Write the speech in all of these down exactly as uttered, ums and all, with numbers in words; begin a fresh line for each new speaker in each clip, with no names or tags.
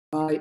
はい。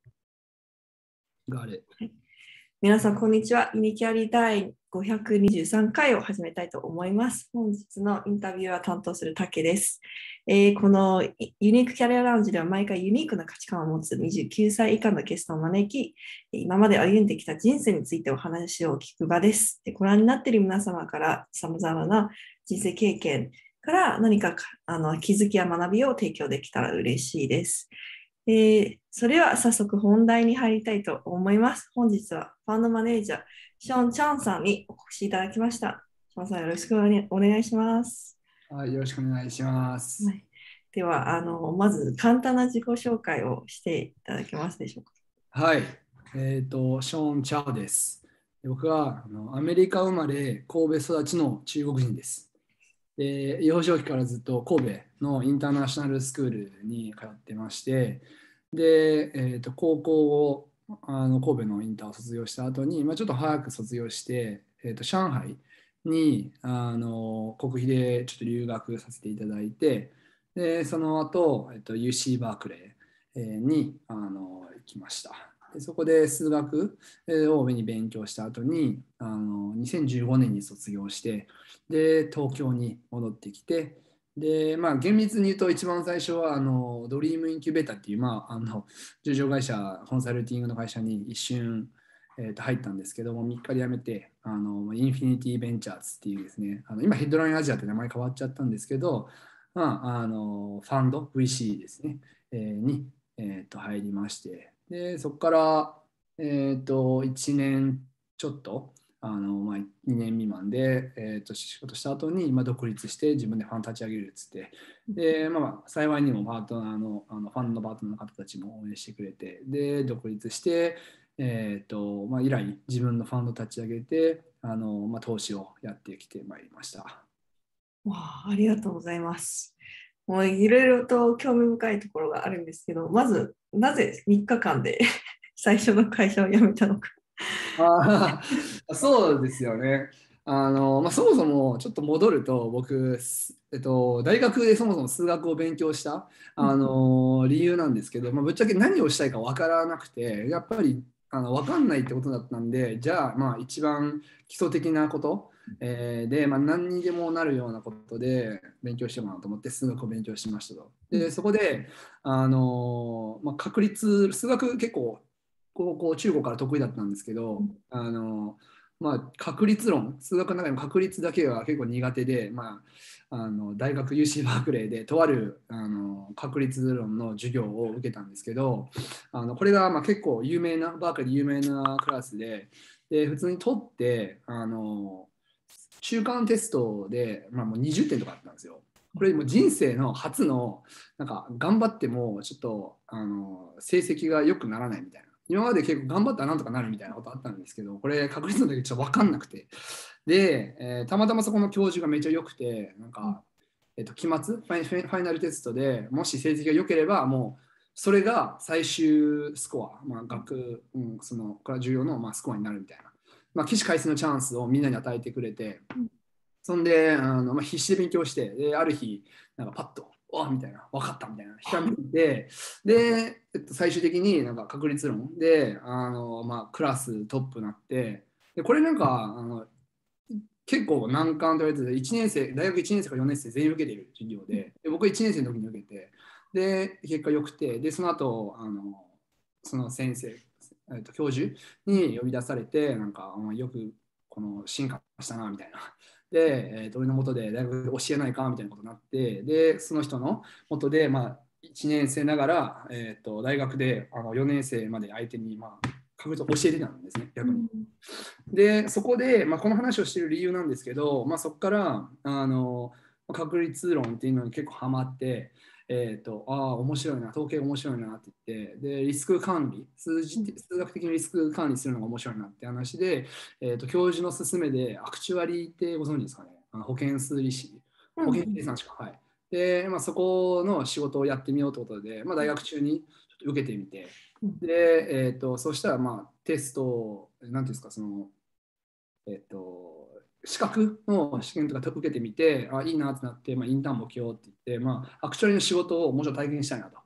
があれ。
皆さん、こんにちは。ユニキャリだいごひゃくにじゅうさんかいを始めたいと思います。本日のインタビューは担当する竹です。えーこのユニークキャリアラウンジでは毎回ユニークな価値観を持つにじゅうきゅうさい以下のゲストを招き、今まで歩んできた人生についてお話を聞く場です。でご覧になっている皆様から様々な人生経験から何かあの気づきや学びを提供できたら嬉しいです。えーそれは早速本題に入りたいと思います。本日はファンドマネージャー、ショーン・チャンさんにお越しいただきました。ショーンさん、よろしくお願いします。
はい、よろしくお願いします。
はい、ではあの、まず簡単な自己紹介をしていただけますでしょうか。
はい。えっ、と、ショーン・チャオです。で僕はあのアメリカ生まれ、神戸育ちの中国人です。で、幼少期からずっと神戸のインターナショナルスクールに通ってまして、で、えーと、高校をあの神戸のインターを卒業した後に、まあ、ちょっと早く卒業して、えーと、上海にあの国費でちょっと留学させていただいて、でその後、えーと、ユーシー バークレーにあの行きました。でそこで数学を上に勉強した後にあのにせんじゅうごねんに卒業してで東京に戻ってきてで、まあ、厳密に言うと一番最初はあのドリームインキュベーターっていう、まあ、あの上場会社コンサルティングの会社に一瞬、えー、と入ったんですけどもみっかで辞めてあのインフィニティベンチャーズっていうですねあの今ヘッドラインアジアって名前変わっちゃったんですけど、まあ、あのファンド ブイシー ですね、えー、に、えー、と入りましてでそこから、えー、といちねんちょっとあの、まあ、にねん未満で、えー、と仕事した後に、まあ、独立して自分でファン立ち上げるっつってで、まあ、幸いにもパートナーのあのファンのパートナーの方たちも応援してくれてで独立して、えーとまあ、以来自分のファンド立ち上げてあの、まあ、投資をやってきてまいりました。
わあ、ありがとうございます。もういろいろと興味深いところがあるんですけど、まず、なぜみっかかんで最初の会社を辞めたのか。
ああ、そうですよね。あの、まあ、そもそもちょっと戻ると僕、えっと、大学でそもそも数学を勉強したあの理由なんですけど、まあ、ぶっちゃけ何をしたいか分からなくてやっぱりあの分かんないってことだったんでじゃあまあ一番基礎的なこと、えーで、まあ、何にでもなるようなことで勉強しようかなと思って数学を勉強しましたと。でそこであの、まあ、確率数学結構高校、中高から得意だったんですけど、あの、まあ、確率論、数学の中でも確率だけは結構苦手で、まあ、あの大学 ユーシー バークレーでとあるあの確率論の授業を受けたんですけど、あのこれがまあ結構有名な、バークレーで有名なクラスで、で普通に取って、あの中間テストで、まあ、もうにじゅってんとかあったんですよ。これも人生の初のなんか頑張ってもちょっとあの成績が良くならないみたいな。今まで結構頑張ったらなんとかなるみたいなことあったんですけど、これ確率のだけちょっと分かんなくて。で、えーたまたまそこの教授がめっちゃ良くて、なんか、えっと、期末ファイ、ファイナルテストでもし成績が良ければ、もうそれが最終スコア、まあ、学、うん、その、これは重要の、まあ、スコアになるみたいな。まあ、起死回生のチャンスをみんなに与えてくれて、そんで、あのまあ、必死で勉強して、で、ある日、なんかパッと、わみたいな、分かったみたいな、ひらめいて、で、えっと、最終的になんか確率論で、あのまあ、クラストップになって、で、これなんか、あの結構難関と言われてて、いちねん生、大学いちねん生からよねん生全員受けている授業で、で僕いちねん生の時に受けて、で、結果良くて、で、その後、あのその先生、えっと、教授に呼び出されて、なんか、よくこの進化したな、みたいな。で、えーと、俺の元で大学で教えないかみたいなことになって、で、その人の元で、まあ、いちねん生ながら、えーと、大学であのよねん生まで相手に、まあ、確実教えてたんですね、逆に。で、そこで、まあ、この話をしている理由なんですけど、まあ、そこからあの確率論っていうのに結構ハマって、えーと、ああ、面白いな、統計面白いなって言って、で、リスク管理、数字数学的にリスク管理するのが面白いなって話で、えーと、教授の勧めで、アクチュアリーってご存知ですかね、あの保険数理士、保険計算士か、はい。で、まあ、そこの仕事をやってみようということで、まあ、大学中にちょっと受けてみて、で、えーと、そしたら、まあ、テスト、なんていうんですか、その、えっと、資格の試験とか受けてみて、あ、いいなってなって、まあ、インターンも受けようって言って、まあ、アクチュアリの仕事をもうちょっと体験したいなと。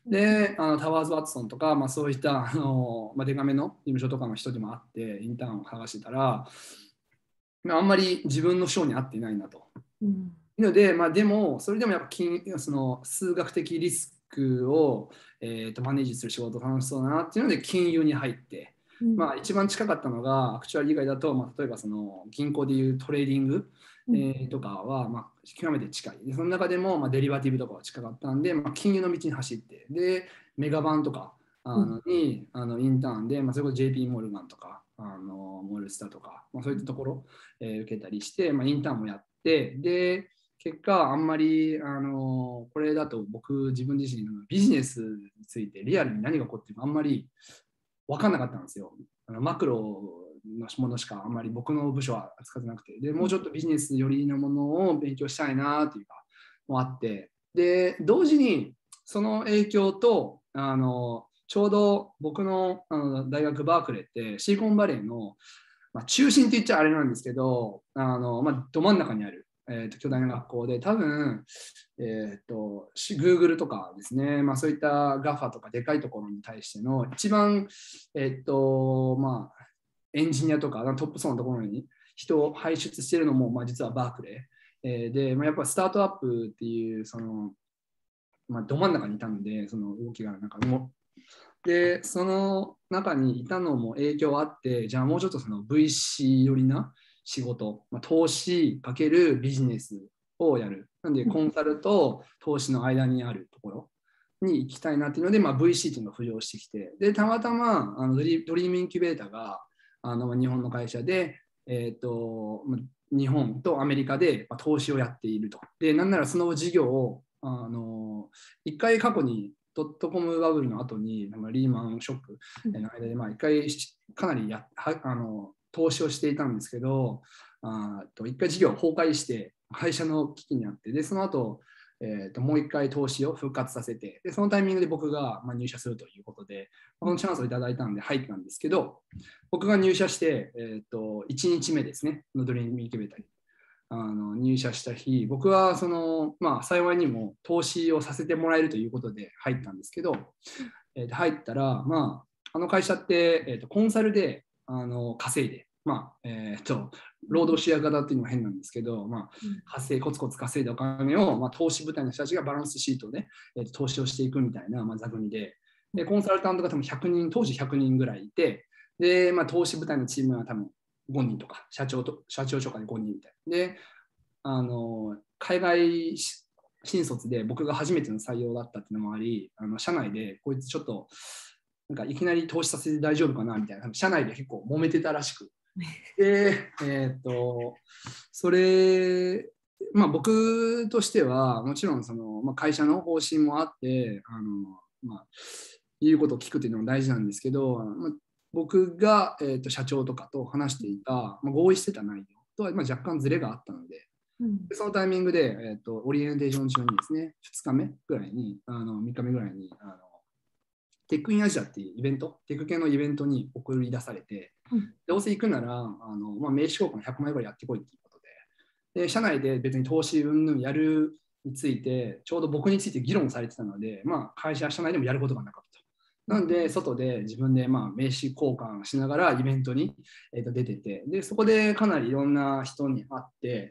で、あのタワーズ・ワトソンとか、まあ、そういったあの、まあ、デカめの事務所とかの人でもあって、インターンを探してたら、まあ、あんまり自分の性に合っていないなと。
うん
ので、まあ、でも、それでもやっぱ金その数学的リスクを、えー、とマネージする仕事楽しそうだなっていうので、金融に入って、
うん
まあ、一番近かったのが、アクチュアリ以外だと、まあ、例えばその銀行でいうトレーディング、えーとかは、まあ、極めて近い。でその中でも、まあ、デリバティブとかは近かったんで、まあ、金融の道に走って、で、メガバンとかあのにあのインターンで、まあ、それこそ ジェーピー モルガンとか、あのモルスタとか、まあ、そういったところ、えー受けたりして、まあ、インターンもやって、で、結果、あんまり、あのこれだと僕自分自身のビジネスについてリアルに何が起こってるかあんまり分かんなかったんですよ。あのマクロのものしかあんまり僕の部署は扱ってなくて、でもうちょっとビジネス寄りのものを勉強したいなっていうかもあって、で同時にその影響とあのちょうど僕のあの大学バークレーってシリコンバレーの、まあ、中心って言っちゃあれなんですけど、あの、まあ、ど真ん中にある、えー、と巨大な学校で、多分、えー、と Google とかですね、まあ、そういった ガファ とかでかいところに対しての一番、えーとまあ、エンジニアとかトップ層のところに人を輩出しているのも、まあ、実はバークレー、えー、で、まあ、やっぱスタートアップっていうその、まあ、ど真ん中にいたので、その動きがなんかもで、その中にいたのも影響あって、じゃあもうちょっとその ブイシー 寄りな仕事、まあ、投資かけるビジネスをやる。なんで、コンサルと投資の間にあるところに行きたいなっていうので、まあ、ブイシー っていうのが浮上してきて、で、たまたまあのドリドリームインキュベーターがあの日本の会社で、えっと、日本とアメリカで投資をやっていると。で、なんならその事業をあの一回過去にドットコムバブルの後にリーマンショックの間で、まあ、一回かなりやあの投資をしていたんですけど、あと一回事業崩壊して会社の危機にあって、でその後、えー、ともう一回投資を復活させて、でそのタイミングで僕がまあ入社するということで、このチャンスをいただいたんで入ったんですけど、僕が入社して、えー、といちにちめですね、のドリームインキュベーターに。あの入社した日、僕はその、まあ、幸いにも投資をさせてもらえるということで入ったんですけど、えー、と入ったら、まあ、あの会社って、えー、とコンサルであの稼いで、まあえー、と労働シェア型っていうのも変なんですけど、まあ、稼いコツコツ稼いだお金を、まあ、投資部隊の人たちがバランスシートで、えー、と投資をしていくみたいな、まあ、座組で、でコンサルタントが多分ひゃくにん、当時ひゃくにんぐらいいて、で、まあ、投資部隊のチームは多分ごにんとか、社長と社長とかでごにんみたいな。で、あの海外新卒で僕が初めての採用だったっていうのもあり、あの社内でこいつちょっとなんかいきなり投資させて大丈夫かなみたいな、社内で結構揉めてたらしく。で、えー、っと、それ、まあ僕としては、もちろんその、まあ、会社の方針もあって、あのまあ、言うことを聞くっていうのも大事なんですけど、まあ、僕が、えー、と社長とかと話していた、まあ、合意してた内容とは、まあ、若干ズレがあったので、でそのタイミングで、えー、とオリエンテーション中にですね、ふつかめぐらいに、あのみっかめぐらいに、あのテックインアジアっていうイベント、テック系のイベントに送り出されて、どうせ行くなら、あのまあ、名刺交換ひゃくまいぐらいやってこいっていうことで、で社内で別に投資云々やるについて、ちょうど僕について議論されてたので、まあ、会社、社内でもやることがなかったと。なんで、外で自分でまあ名刺交換しながらイベントに出てて、でそこでかなりいろんな人に会って、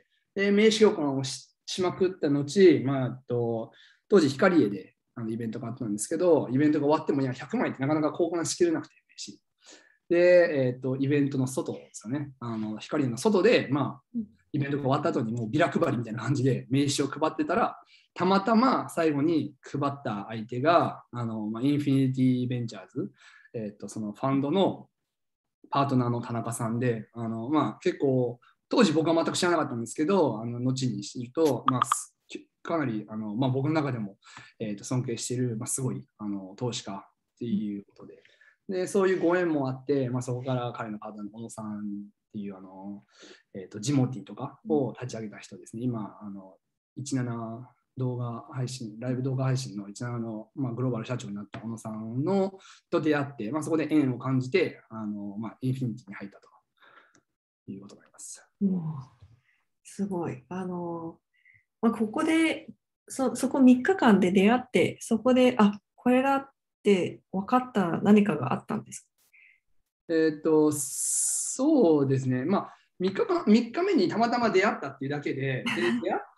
で名刺交換を し, しまくった後、まあ、と当時、光栄であのイベントがあったんですけど、イベントが終わってもいやひゃくまいってなかなか交換しきれなくて、名刺。で、えーと、イベントの外ですよね、あの光の外で、まあ、イベントが終わった後にもうビラ配りみたいな感じで名刺を配ってたら、たまたま最後に配った相手が、あのまあ、インフィニティベンチャーズ、えーと、そのファンドのパートナーの田中さんで、あのまあ、結構、当時僕は全く知らなかったんですけど、あの後に知ると、まあ、かなりあの、まあ、僕の中でも、えーと尊敬している、まあ、すごいあの投資家っていうことで、でそういうご縁もあって、まあ、そこから彼のパートナーの小野さんっていうあの、えーとジモティとかを立ち上げた人ですね。今あのじゅうなな動画配信、ライブ動画配信のじゅうななの、まあ、グローバル社長になった小野さんのと出会って、まあ、そこで縁を感じてあの、まあ、インフィニティに入ったということになります。
うん、すごい。あのまあ、ここでそ、そこみっかかんで出会って、そこで、あ、 これだって分かった何かがあったんですか？
えっと、そうですね。まあ、みっかかん、みっかめにたまたま出会ったっていうだけで、で出会って、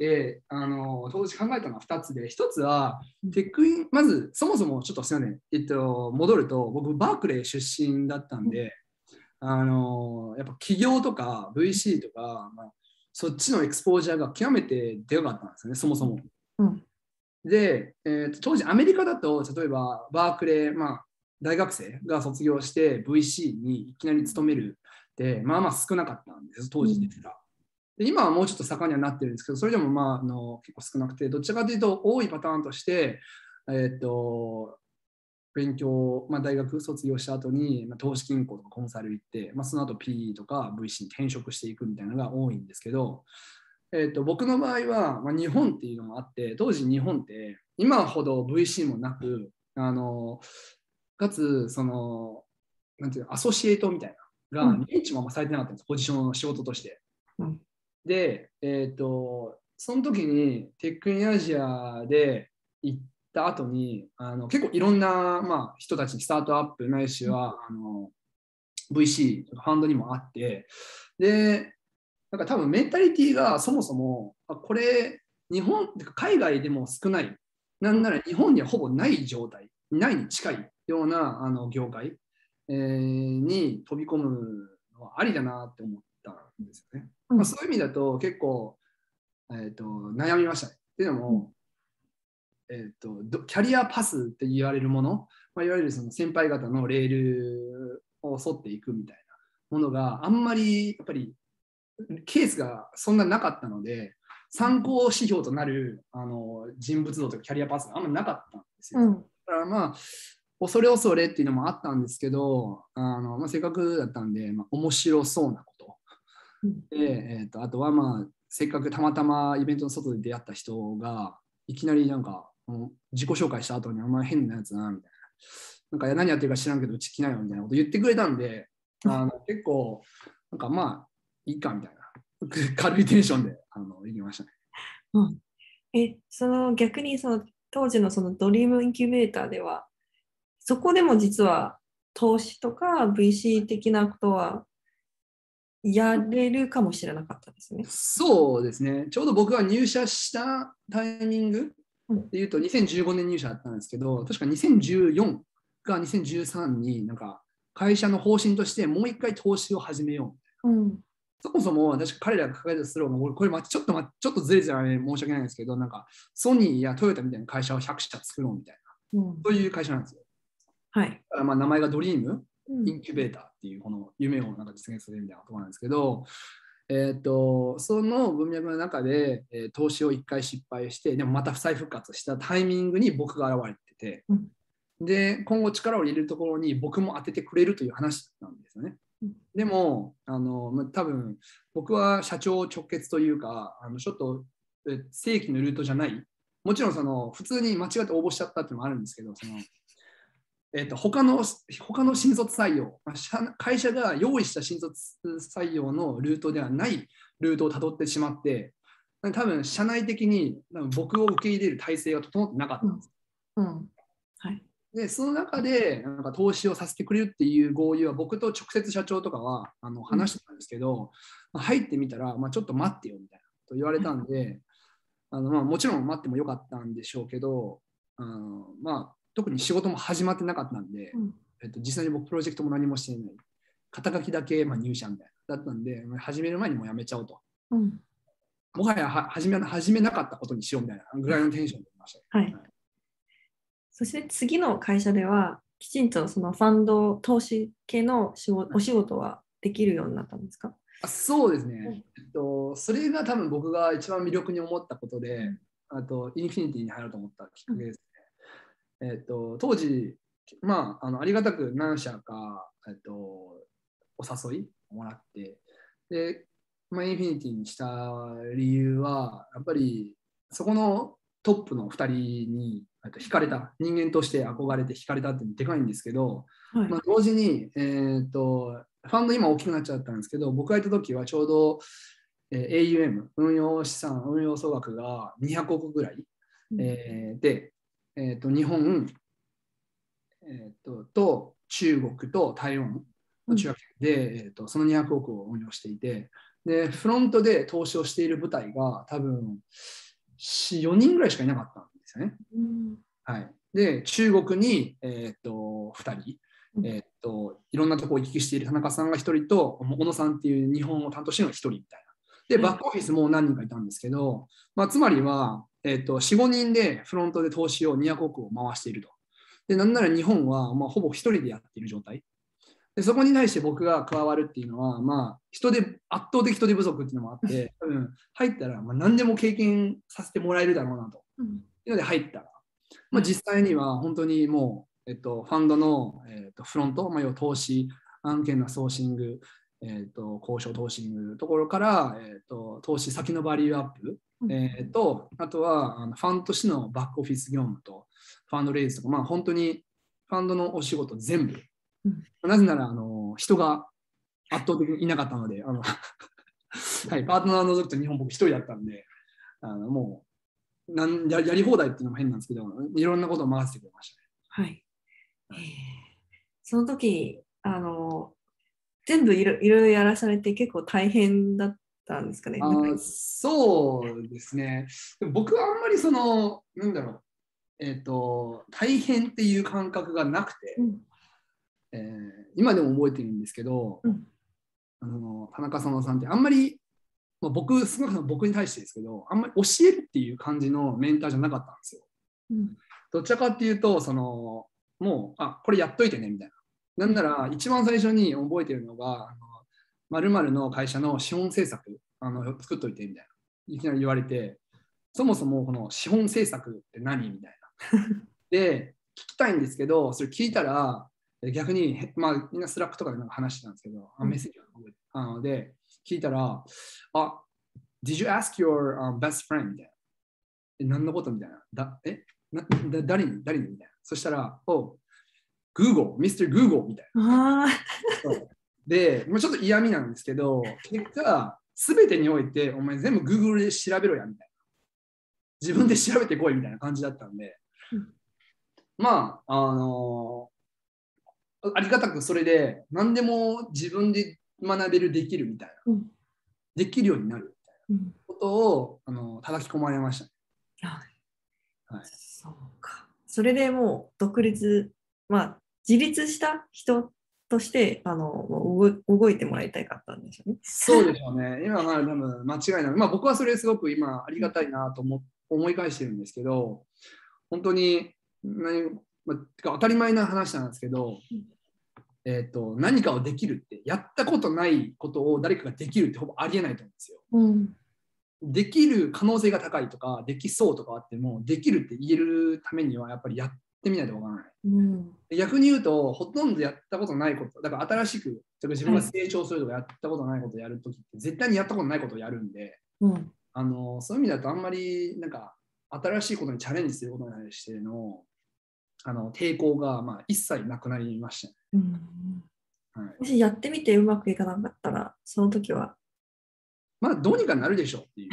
あの、当時考えたのはふたつで、ひとつは、テックイン、まず、そもそもちょっとすみません、えっと、戻ると、僕、バークレー出身だったんで、あの、やっぱ企業とか ブイシー とか、まあ、そっちのエクスポージャーが極めてでかかったんですよね、そもそも。
うん。
で、えーと、当時アメリカだと、例えばバークレー、まあ、大学生が卒業して ブイシー にいきなり勤めるって、まあまあ少なかったんです、当時ですら。で今はもうちょっと盛んにはなってるんですけど、それでもまああの結構少なくて、どちらかというと多いパターンとして、えーと、勉強、まあ、大学卒業した後に、まあ、投資銀行とかコンサル行って、まあ、その後 ピーイー とか ブイシー に転職していくみたいなのが多いんですけど、えーと、僕の場合は、まあ、日本っていうのもあって、当時日本って今ほど ブイシー もなく、あのかつそのなんていうの、アソシエイトみたいなのが認知もあんまされてなかったんです、ポジションの仕事として。
うん。
で、えーと、その時にテックインアジアで行った後にあの結構いろんな、まあ、人たち、スタートアップないしはあの ブイシー、ファンドにもあって、で、なんか多分メンタリティーがそもそも、あこれ、日本、海外でも少ない、なんなら日本にはほぼない状態、ないに近いようなあの業界、えーに飛び込むのはありだなって思ったんですよね。まあ、そういう意味だと結構、えー、と悩みましたね。っていうのも、えー、とキャリアパスって言われるもの、まあ、いわゆるその先輩方のレールを沿っていくみたいなものがあんまりやっぱりケースがそんななかったので、参考指標となるあの人物像とかキャリアパスがあんまなかったんですよ。
うん。
だからまあ、恐れ恐れっていうのもあったんですけど、あのまあ、せっかくだったんで、まあ、面白そうなことで、えー、とあとはまあ、せっかくたまたまイベントの外で出会った人が、いきなりなんか、自己紹介した後にあんまり変なやつな、みたいな。なんか何やってるか知らんけど、うち来ないよみたいなこと言ってくれたんで、あの結構、なんかまあ、いいかみたいな。軽いテンションであの行きましたね。
うん。え、その逆にその当時のそのドリームインキュベーターでは、そこでも実は投資とか ブイシー 的なことはやれるかもしれなかったですね。
そうですね。ちょうど僕が入社したタイミングでいうとにせんじゅうごねん入社だったんですけど、確かにせんじゅうよんかにせんじゅうさんになんか会社の方針としてもう一回投資を始めよう。
うん。
そもそも私彼らが抱えたスローが、これちょっとちょっとずれてたら、ね、申し訳ないんですけど、なんかソニーやトヨタみたいな会社をひゃく社作ろうみたいな、うん、そういう会社なんですよ。
はい。
まあ名前がドリームインキュベーターっていうこの夢をなんか実現するみたいなところなんですけど、えー、とその文脈の中で、えー、投資をいっかい失敗して、でもまた再復活したタイミングに僕が現れてて、うん、で今後力を入れるところに僕も当ててくれるという話なんですよね。でもあの、まあ、多分僕は社長直結というか、あのちょっと正規のルートじゃない、もちろんその普通に間違って応募しちゃったっていうのもあるんですけど、そのえー、と他の他の新卒採用、会社が用意した新卒採用のルートではないルートをたどってしまって、多分社内的に多分僕を受け入れる体制が整ってなかったんです。うんうんはい、でその中でなんか投資をさせてくれるっていう合意は僕と直接社長とかはあの話してたんですけど、うん、入ってみたら、まあ、ちょっと待ってよみたいなと言われたんで、あのまあ、もちろん待ってもよかったんでしょうけど、あのまあ特に仕事も始まってなかったんで、うん、えっと、実際に僕プロジェクトも何もしていない、肩書きだけまあ入社みたいなだったんで、始める前にもうやめちゃおうと、うん、もはやは始め始めなかったことにしようみたいなぐらいのテンションでいました、
はいはい、そして次の会社ではきちんとそのファンド投資系の仕事、お仕事はできるようになったんですか？
あそうですね、えっと、それが多分僕が一番魅力に思ったことで、うん、あとインフィニティに入ろうと思ったきっかけですね。うん、えっと、当時、まあ、あのありがたく何社か、えっと、お誘いもらって、で、まあ、インフィニティにした理由は、やっぱりそこのトップのふたりに惹かれた、人間として憧れて惹かれたってでかいんですけど、はい、まあ、同時に、えー、とファンド今大きくなっちゃったんですけど、僕がいた時はちょうど、えー、エーユーエム、運用資産、運用総額がにひゃくおくぐらい、うんえー、で、えー、と日本、 えー、と, と中国と台湾の中学で、うんえー、とそのにひゃくおくを運用していて、でフロントで投資をしている部隊が多分よにんぐらいしかいなかったんですよね。うんはい、で中国に、えー、とふたり、えー、といろんなところを行き来している田中さんがひとりと小野さんっていう日本を担当しているのがひとりみたいな。でバックオフィスも何人かいたんですけど、まあ、つまりは、えー、とよん、ごにんでフロントで投資をにひゃくおくを回していると。でなんなら日本は、まあ、ほぼひとりでやっている状態で、そこに対して僕が加わるっていうのは、まあ、人手圧倒的人手不足っていうのもあって、多分入ったらまあ何でも経験させてもらえるだろうなと。うん、いうので入ったら、まあ、実際には本当にもう、えっと、ファンドの、えっと、フロント、まあ、要は投資、案件のソーシング、えっと、交渉投資のところから、えっと、投資先のバリューアップ、えっと、あとはあのファンドとしてのバックオフィス業務と、ファンドレイズとか、まあ、本当にファンドのお仕事全部。うん、なぜならあの人が圧倒的にいなかったので、あのはい、パートナーを除くと日本僕一人だったんで、あのもうなんや、やり放題っていうのも変なんですけど、いろんなことを任せてくれましたね。
はい。えー、その時あの全部いろいろやらされて結構大変だったんですかね。
あそうですね。僕はあんまりその、なんだろう、えっと、大変っていう感覚がなくて、うんえー、今でも覚えてるんですけど、うん、あの田中園さんってあんまり、まあ、僕、少なくとも僕に対してですけど、あんまり教えるっていう感じのメンターじゃなかったんですよ。うん、どちらかっていうと、そのもう、あ、これやっといてねみたいな。なんなら、一番最初に覚えてるのが、〇〇の会社の資本政策あの作っといてみたいな。いきなり言われて、そもそもこの資本政策って何みたいな。で、聞きたいんですけど、それ聞いたら、逆に、まあ、みんなスラックとかでなんか話してたんですけど、うん、メッセージを覚えてあので、聞いたら、あ、Did you ask your、um, best friend? みたいな。え、何のことみたいな。だえなだ誰に誰にみたいな。そしたら、お、Google、ミスター Google みたいな。で、もうちょっと嫌味なんですけど、結果、すべてにおいて、お前全部 Google で調べろや、みたいな。自分で調べてこいみたいな感じだったんで、うん、まあ、あのー、ありがたくそれで、何でも自分で学べる、できるみたいな。うん、できるようになるみたいなことを、あの叩き込まれましたね。
はい。そうか。それでもう独立、まあ、自立した人としてあの動いてもらいたいかったんでしょうね。
そうでしょうね。今は多分間違いない。まあ、僕はそれすごく今ありがたいなと思思い返してるんですけど、本当に何、まあ、当たり前な話なんですけど、えーと、何かをできるって、やったことないことを誰かができるってほぼありえないと思うんですよ。うんできる可能性が高いとか、できそうとかあっても、できるって言えるためには、やっぱりやってみないとわからない。うん、逆に言うと、ほとんどやったことないこと、だから新しく、自分が成長するとかやったことないことをやるときって、絶対にやったことないことをやるんで、うん、あのそういう意味だと、あんまりなんか新しいことにチャレンジすることに対してのあの抵抗がまあ一切なくなりましたね。
うんはい、もしやってみてうまくいかなかったら、その時は
まあ、どうにかなるでしょうっていう。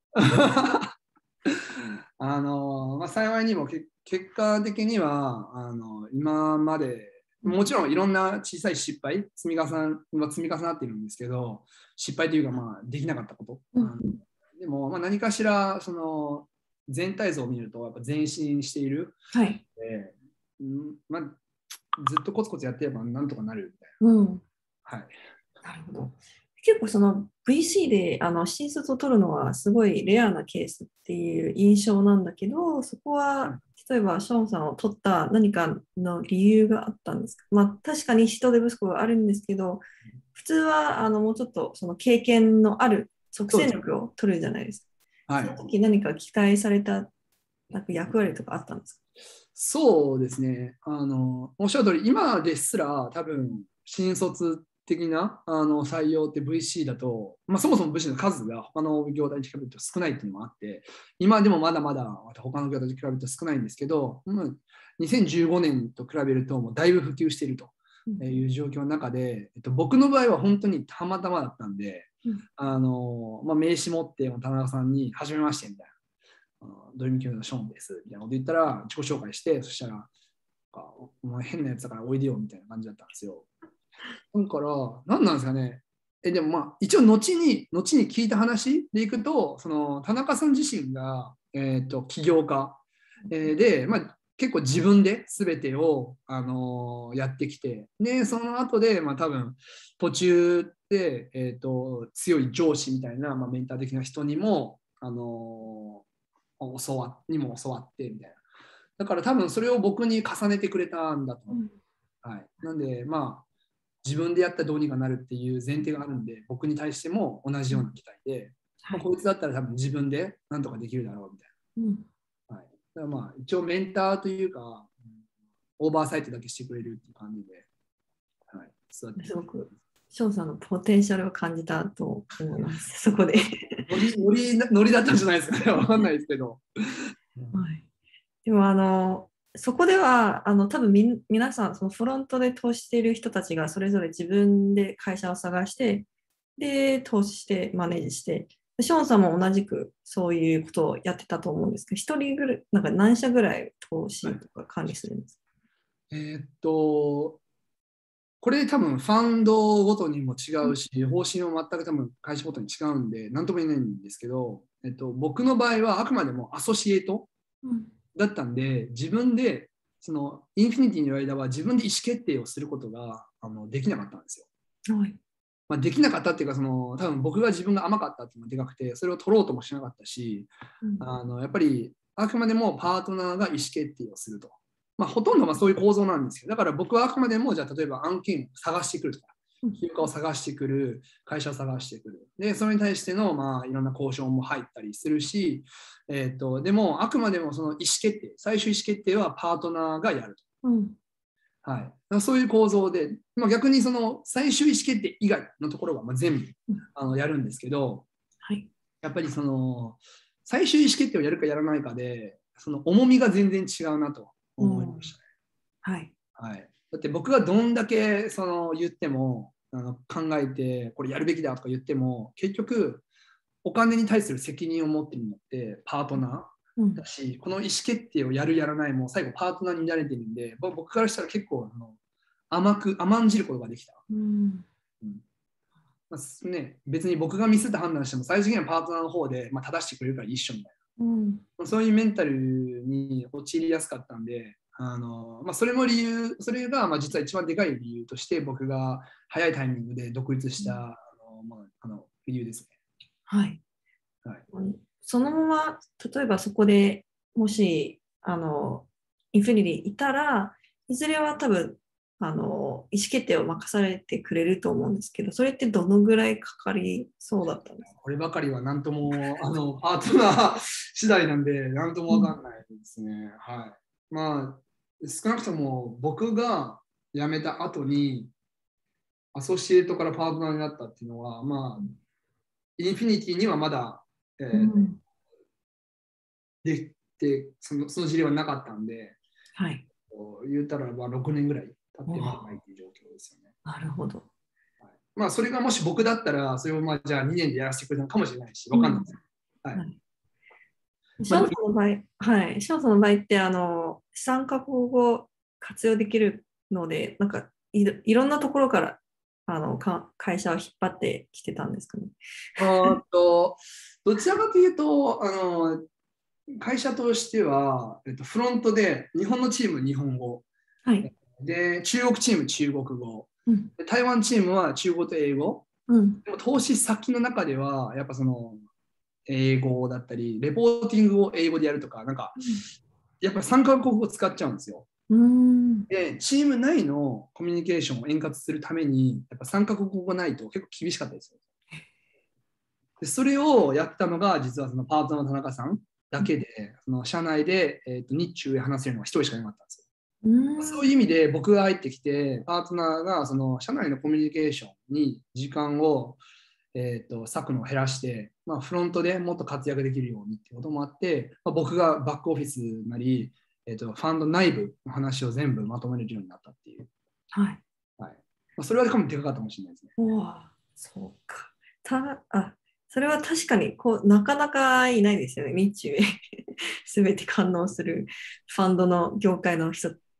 あのまあ、幸いにもけ結果的にはあの今までもちろんいろんな小さい失敗積み重な積み重なっているんですけど、失敗というか、まあ、できなかったこと、うん、でも、まあ、何かしらその全体像を見るとやっぱ前進している、
はい
えーまあ、ずっとコツコツやってればなんとかなるみたいな、うんはい、
なるほど。結構その ブイシー であの新卒を取るのはすごいレアなケースっていう印象なんだけど、そこは例えばショーンさんを取った何かの理由があったんですか？まあ、確かに人手不足はあるんですけど、普通はあのもうちょっとその経験のある即戦力を取るじゃないですか。はい、その時何か期待されたなんか役割とかあったんですか？
そうですね。あのおっしゃる通り、今ですら多分新卒的なあの採用って ブイシー だと、まあ、そもそも ブイシー の数が他の業態に比べると少ないっていうのもあって、今でもまだまだ他の業態に比べると少ないんですけど、にせんじゅうごねんと比べるともうだいぶ普及しているという状況の中で、えっと、僕の場合は本当にたまたまだったんで、あのまあ、名刺持って田中さんに初めましてみたいな。ドリームキューのショーンですみたいなこと言ったら自己紹介して、そしたらかお前変なやつだからおいでよみたいな感じだったんですよ。だから、何なんですかね。えでもまあ、一応後に、後に聞いた話でいくと、その田中さん自身が、えーと、起業家、えーで、まあ、結構自分で全てを、あのーやってきて、で、その後で、まあ、多分途中で、えーと、強い上司みたいな、まあ、メンター的な人にも、あのー教わにも教わってみたいな。だから多分それを僕に重ねてくれたんだと思う。はい、なんで、まあ、自分でやったらどうにかなるっていう前提があるんで、僕に対しても同じような期待で、まあ、こいつだったら多分自分でなんとかできるだろうみたいな。はい、だからまあ一応メンターというか、オーバーサイトだけしてくれるっていう感じで、はい、
すごくショーンさんのポテンシャルを感じたと思います、そこで。
ノリノリノリだったんじゃないですかね、わかんないですけど。
はい、でもあのそこではあの多分み皆さんそのフロントで投資している人たちがそれぞれ自分で会社を探してで投資してマネージしてショーンさんも同じくそういうことをやってたと思うんですけど一人ぐらいなんか何社ぐらい投資とか管理するんですか？
はい、えー、っとこれ多分ファンドごとにも違うし、方針も全く多分会社ごとに違うんで何とも言えないんですけど、えっと、僕の場合はあくまでもアソシエイトだったんで、自分でそのインフィニティの間は自分で意思決定をすることがあのできなかったんですよ。はい、まあ、できなかったっていうかその多分僕が自分が甘かったっていうのがでかくてそれを取ろうともしなかったし、うん、あのやっぱりあくまでもパートナーが意思決定をすると。まあ、ほとんどまあそういう構造なんですよ。だから僕はあくまでもじゃあ例えば案件を探してくるとか、休暇を探してくる、会社を探してくる。で、それに対してのまあいろんな交渉も入ったりするし、えー、とでもあくまでもその意思決定、最終意思決定はパートナーがやると。うん、はい、そういう構造で、まあ、逆にその最終意思決定以外のところはまあ全部あのやるんですけど、はい、やっぱりその最終意思決定をやるかやらないかで、その重みが全然違うなと思いましたね。はいはい、だって僕がどんだけその言ってもあの考えてこれやるべきだとか言っても結局お金に対する責任を持っているのってパートナーだし、うん、この意思決定をやるやらないも最後パートナーになれてるんで僕からしたら結構あの甘く甘んじることができた。うんうんまあね、別に僕がミスって判断しても最終的にはパートナーの方で、まあ、正してくれるから一緒みたいな、うん、そういうメンタルに陥りやすかったんであの、まあ、それも理由それがまあ実は一番でかい理由として僕が早いタイミングで独立した、うん、あのまあ、あの理由ですね。はい、
はい、そのまま例えばそこでもしあのインフィニティいたらいずれは多分あの意思決定を任されてくれると思うんですけどそれってどのぐらいかかりそうだったんですか？
こればかりは何ともあのパートナー次第なんで何とも分かんないですね。うん、はい、まあ少なくとも僕が辞めた後にアソシエイトからパートナーになったっていうのはまあインフィニティにはまだ、えーうん、できてそのその事例はなかったんで、はい、言ったらまあろくねんぐらい経ってまだないという状況ですよね。
なるほど。
はい、まあそれがもし僕だったらそれをまあじゃあにねんでやらせてくれたのかもしれないし分かんないです。うん、はい。
ショーンさんの場合、はい、ショーンさんの場合ってあのさんカ国語活用できるのでなんか い, いろんなところからあのか会社を引っ張ってきてたんですかね。
あとどちらかというとあの会社としては、えっと、フロントで日本のチーム日本語、はい、で中国チーム中国語、うん、台湾チームは中国と英語、うん、でも投資先の中ではやっぱその英語だったりレポーティングを英語でやるとかなんか、うん、やっぱりさんカ国語を使っちゃうんですよ。うんでチーム内のコミュニケーションを円滑するためにやっぱさんカ国語がないと結構厳しかったですよ。でそれをやったのが実はそのパートナーの田中さんだけで、その社内で、えー、と日中で話せるのがひとりしかいなかったんですよ。うんそういう意味で僕が入ってきてパートナーがその社内のコミュニケーションに時間を、えー、と割くのを減らして、まあ、フロントでもっと活躍できるようにってこともあって、まあ、僕がバックオフィスなり、えー、とファンド内部の話を全部まとめるようになったっていう。はいはいまあ、それはでかかったかもしれないですね。
うわそうかたあそれは確かにこうなかなかいないですよね。日中へ全て感応するファンドの業界の人っ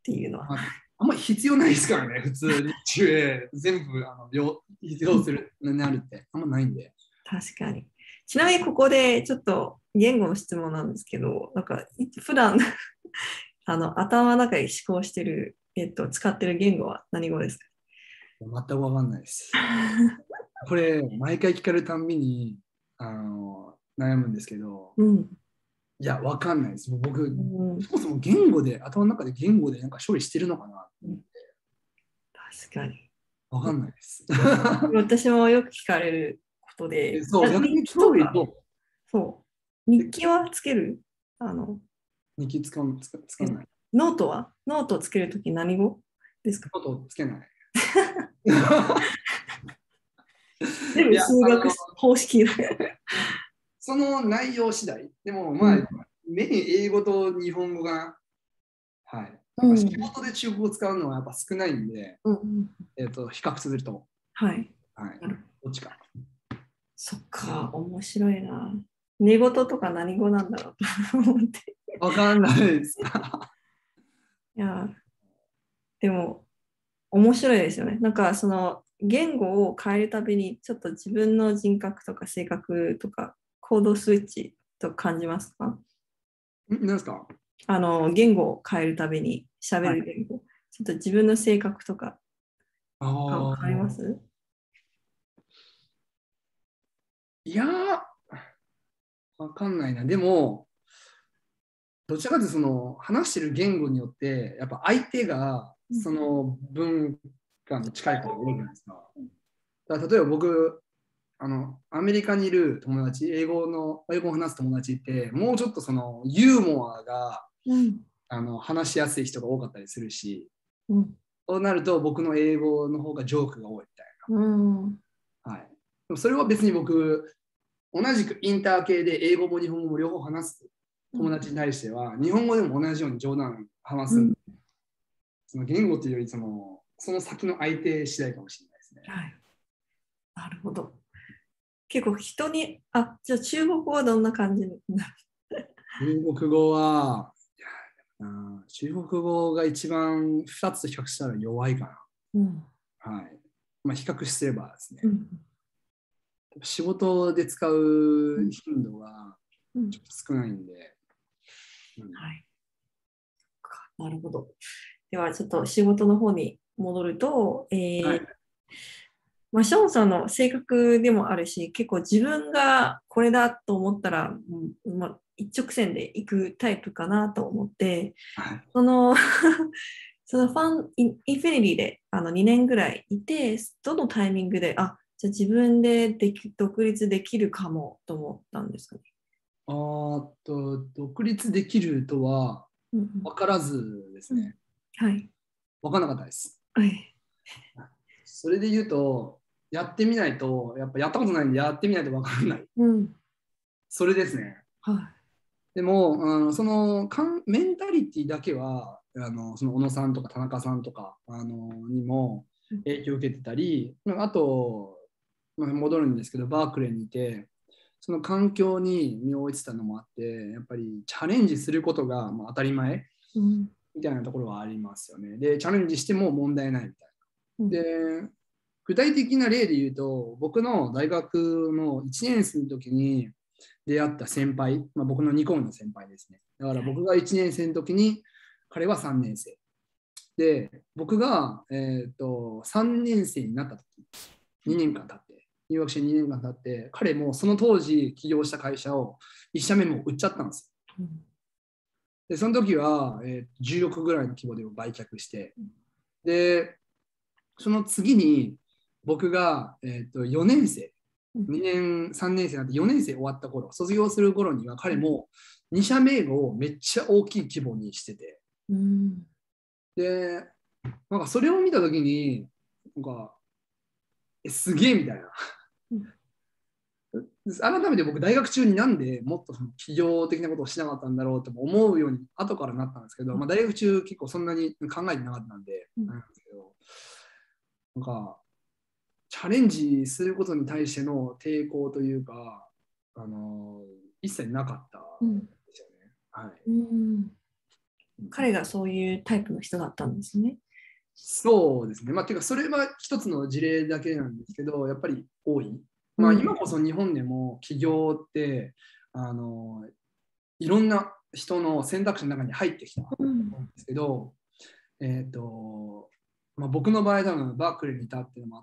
っていうのは。
あ、あんまり必要ないですからね、普通に中英全部あの要必要するなるってあんまないんで。
確かに。ちなみにここでちょっと言語の質問なんですけど、なんか普段あの頭の中で思考してる、えっと、使ってる言語は何語ですか？
全くわかんないです。これ、毎回聞かれるたんびにあの悩むんですけど、
うん。
いや、わかんないです。もう僕、
うん、
そもそも言語で、頭の中で言語でなんか処理してるのかな。
確かに。
わかんないです。
私もよく聞かれることで、
そう、逆に
日記とか、
興味と、
そう、日記はつける？あの、
日記使う使使わない。
ノートはノートをつけるとき何語ですか？
ことつけない。
全
いや、
部数学
あの、
方式。
その内容次第。でも、まあ、
うん。
メイン英語と日本語が、はい。やっぱ仕
うん。
事で中国語を使うのはやっぱ少ないんで、
うん。
えっと、比較すると、
はい。
はい。
なる
どっちか。
そっか、面白いな。寝言とか何語なんだろうと思って。
わかんないです。
いや、でも、面白いですよね。なんか、その、言語を変えるたびに、ちょっと自分の人格とか性格とか、行動スイッチと感じますか？
ん何ですか？
あの、言語を変えるたびに、喋
はい。
る言語。ちょっと自分の性格とか
あ
変えま
あ、
す？
いやー、わかんないな。でも、どちらかというとその話してる言語によって、やっぱ相手がその文化に近いことが多いじゃないですか。だから例えば僕、あの、アメリカにいる友達、英語の、英語を話す友達って、もうちょっとそのユーモアが
うん。あ
あの話しやすい人が多かったりするし、
うん。
そうなると僕の英語の方がジョークが多いみたい
うん。
な。はい。でもそれは別に僕、同じくインター系で英語も日本語も両方話す友達に対しては、日本語でも同じように冗談話すんで、
うん。
その言語というよりその、その先の相手次第かもしれないですね。
はい。なるほど。結構人に、あ、じゃあ中国語はどんな感じになる？
中国語は、いやな中国語が一番ふたつと比較したら弱いか
うん。
な。はい。まあ、比較すればですね、
うん。
仕事で使う
うん。
頻度が
うん。
ちょっと少ないんで、うん、
はい。なるほど。では、ちょっと仕事の方に戻ると、えー
はい。
まあ、ショーンさんの性格でもあるし、結構自分がこれだと思ったら、うんまあ、一直線で行くタイプかなと思って、
はい。
そのそのファン、インインフィニティであのにねんぐらいいて、どのタイミングで、あ、じゃあ自分ででき独立できるかもと思ったんですかね。
あーっと、独立できるとは
うん
分からずです
うんうん、
ね、
はい。
分からなかったです。
はい。
それで言うと、やってみないと、やっぱやったことないんで、やってみないと分からない。
うん。
それですね。
は
でも、あのそのかんメンタリティだけは、あのその小野さんとか田中さんとかあのにも
い。うん
影響を受けてたり、まああと、まあ、戻るんですけど、バークレーにいて、その環境に身を置いてたのもあって、やっぱりチャレンジすることがまあ当たり前
うん
みたいなところはありますよね。で、チャレンジしても問題ないみたいな。
うん
で、具体的な例で言うと、僕の大学のいちねん生の時に出会った先輩、まあ、僕のにこめの先輩ですね。だから僕がいちねん生の時に、彼はさんねん生。で、僕が、えー、とさんねん生になった時、にねんかん経って、入学してにねんかん経って、彼もその当時起業した会社をいっ社目も売っちゃったんですよ。
うん
で、その時は、えー、じゅうおくぐらいの規模で売却して、で、その次に僕が、えー、とよねん生、にねん、さんねん生になってよねん生終わった頃、卒業する頃には彼もに社名をめっちゃ大きい規模にしてて、
うん
で、なんかそれを見たときに、なんか、え、すげえみたいな。
うん
改めて僕、大学中になんでもっとその企業的なことをしなかったんだろうって思うように後からなったんですけど、まあ、大学中結構そんなに考えてなかったんで、なんですけど、なんか、チャレンジすることに対しての抵抗というか、あの一切なかった
うん
ですよね。はい。
うん彼がそういうタイプの人だったんですね。
そうですね。まあ、ていうか、それは一つの事例だけなんですけど、やっぱり多い。まあ、今こそ日本でも起業って、あの、いろんな人の選択肢の中に入ってきたと思うんですけど、えっと、まあ、僕の場合、多分バークレーにいたっていうのもあって、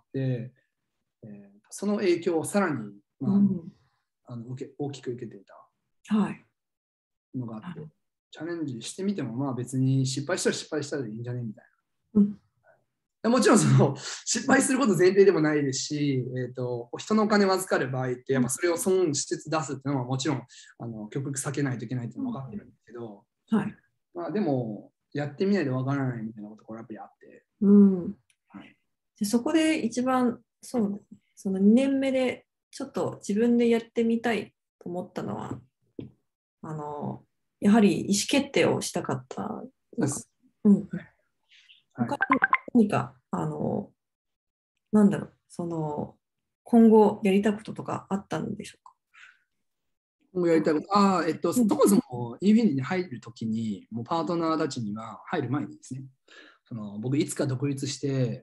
えーその影響をさらに、まあ
うん、
あの受け大きく受けていた
はい。
のがあって、チャレンジしてみても、まあ別に失敗したら失敗したらでいいんじゃねみたい
うん、
な。もちろんその失敗すること前提でもないですし、えーと、人のお金を預かる場合って、やっぱそれを損しつつ出すっていうのはもちろんあの極力避けないといけないっていうのは分かってるんですけど、
はい。
まあ、でも、やってみないと分からないみたいなところがやっぱりあって。
うん。
はい、
でそこで一番、そうですね、そのにねんめでちょっと自分でやってみたいと思ったのは、あの、やはり意思決定をしたかったのか。うん。
はい、
他に何か、あの、なんだろう、その、今後やりたいこととかあったんでしょうか。
今後やりたいこと、ああ、えっと、
うん、
そもそもインフィニティに入るときに、もうパートナーたちには入る前にですね、その僕、いつか独立して、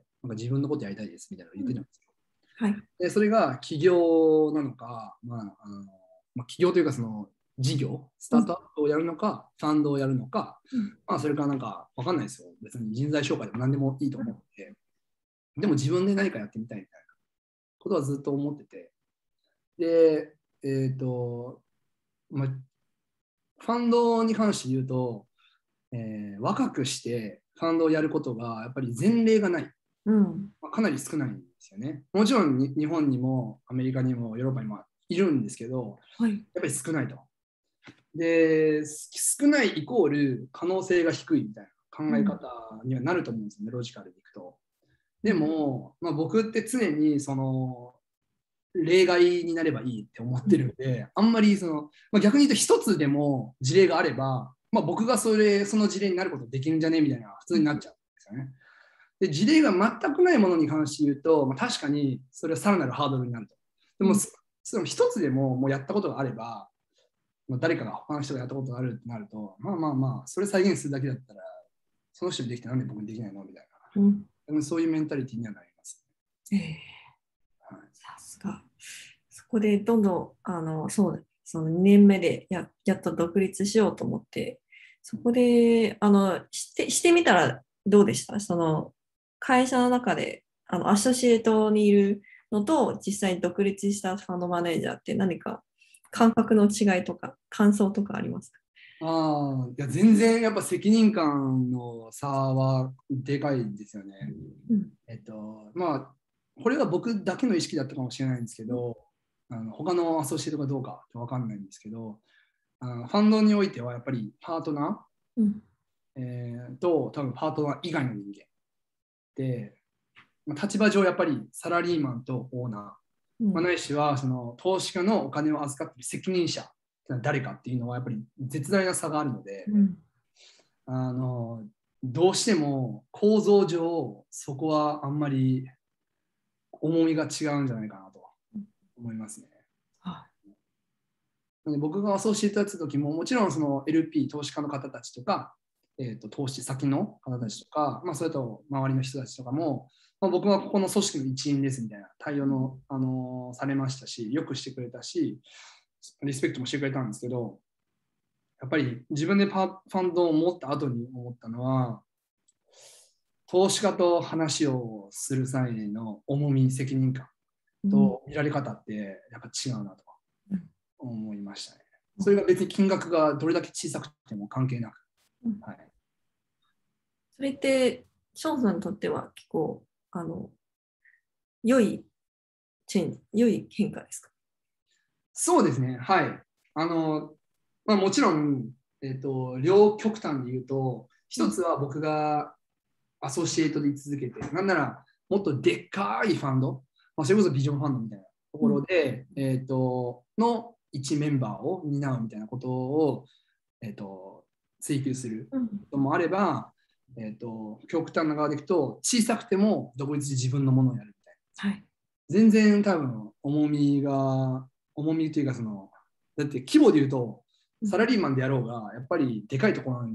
なんか自分のことやりたいですみたいなのを言ってたんですよ。
はい。
で、それが起業なのか、まあ、あのまあ、起業というか、その事業、スタートアップをやるのか、ファンドをやるのか、
うん、
まあ、それからなんかわかんないですよ。別に人材紹介でも何でもいいと思って、でも自分で何かやってみたいみたいなことはずっと思ってて、で、えっ、と、まあ、ファンドに関して言うと、えー若くしてファンドをやることがやっぱり前例がない、
うん、
まあ、かなり少ないんですよね。もちろんに日本にもアメリカにもヨーロッパにもいるんですけど、
はい。
やっぱり少ないと。で、少ないイコール可能性が低いみたいな考え方にはなると思うんですよね、ロジカルでいくと。でも、まあ、僕って常にその例外になればいいって思ってるんで、あんまりその、まあ、逆に言うと一つでも事例があれば、まあ、僕がそれその事例になることできるんじゃねみたいな普通になっちゃうんですよね。で、事例が全くないものに関して言うと、まあ、確かにそれはさらなるハードルになると。でも、その一つでももうやったことがあれば、まあ、誰かが他の人がやったことがあるってなると、まあまあまあ、それ再現するだけだったら、その人にできてなんで僕にできないのみたいな、うん、そういうメンタリティにはなります。
えー、さすが。そこでどんどん、あの、そう、そのにねんめでややっと独立しようと思って、そこで、あの、して、してみたらどうでした？その、会社の中で、あの、アソシエイトにいるのと、実際に独立したファンドマネージャーって何か感覚の違いとか、感想とかありますか？
ああ、いや全然やっぱ責任感の差はでかいんですよね。
うん、
えっと、まあ、これは僕だけの意識だったかもしれないんですけど、あの他のアソシエイトかどうかわかんないんですけど、あのファンドにおいてはやっぱりパートナ
うん、
ー、えーと多分パートナー以外の人間で、まあ、立場上やっぱりサラリーマンとオーナー、
うん、
まあ、ないしはその投資家のお金を預かっている責任者ってのは誰かっていうのはやっぱり絶大な差があるので、
うん、
あのどうしても構造上そこはあんまり重みが違うんじゃないかなと思いますね。
は
なので僕がアソシエイトやってた時ももちろんその エルピー 投資家の方たちとか、えー、と投資先の方たちとか、まあ、それと周りの人たちとかも、まあ、僕はここの組織の一員ですみたいな対応の、あのーされましたし、よくしてくれたし、リスペクトもしてくれたんですけど、やっぱり自分でパファンドを持った後に思ったのは、投資家と話をする際の重み、責任感
い。うん、
と見られ方ってやっぱ違うなと
うん、
思いましたね。それが別に金額がどれだけ小さくても関係なく。
うん。
はい、
それって、ショーンさんにとっては結構、あの、良いチェンジ、良い変化ですか？
そうですね。はい。あの、まあ、もちろん、えっと、両極端で言うと、
うん、
一つは僕がアソシエイトで居続けて、なんならもっとでっかいファンド、まあ、それこそビジョンファンドみたいなところで、うん、えっと、の一メンバーを担うみたいなことを、えっと、追求することもあれば、えっと、極端な側でいくと、小さくても独立で自分のものをやるみたいな。
はい。
全然多分重みが、重みというかその、だって規模で言うと、サラリーマンでやろうが、やっぱりでかいところに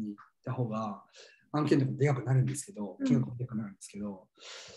た方が案件とかもでかくなるんですけど、金額もでかくなるんですけど、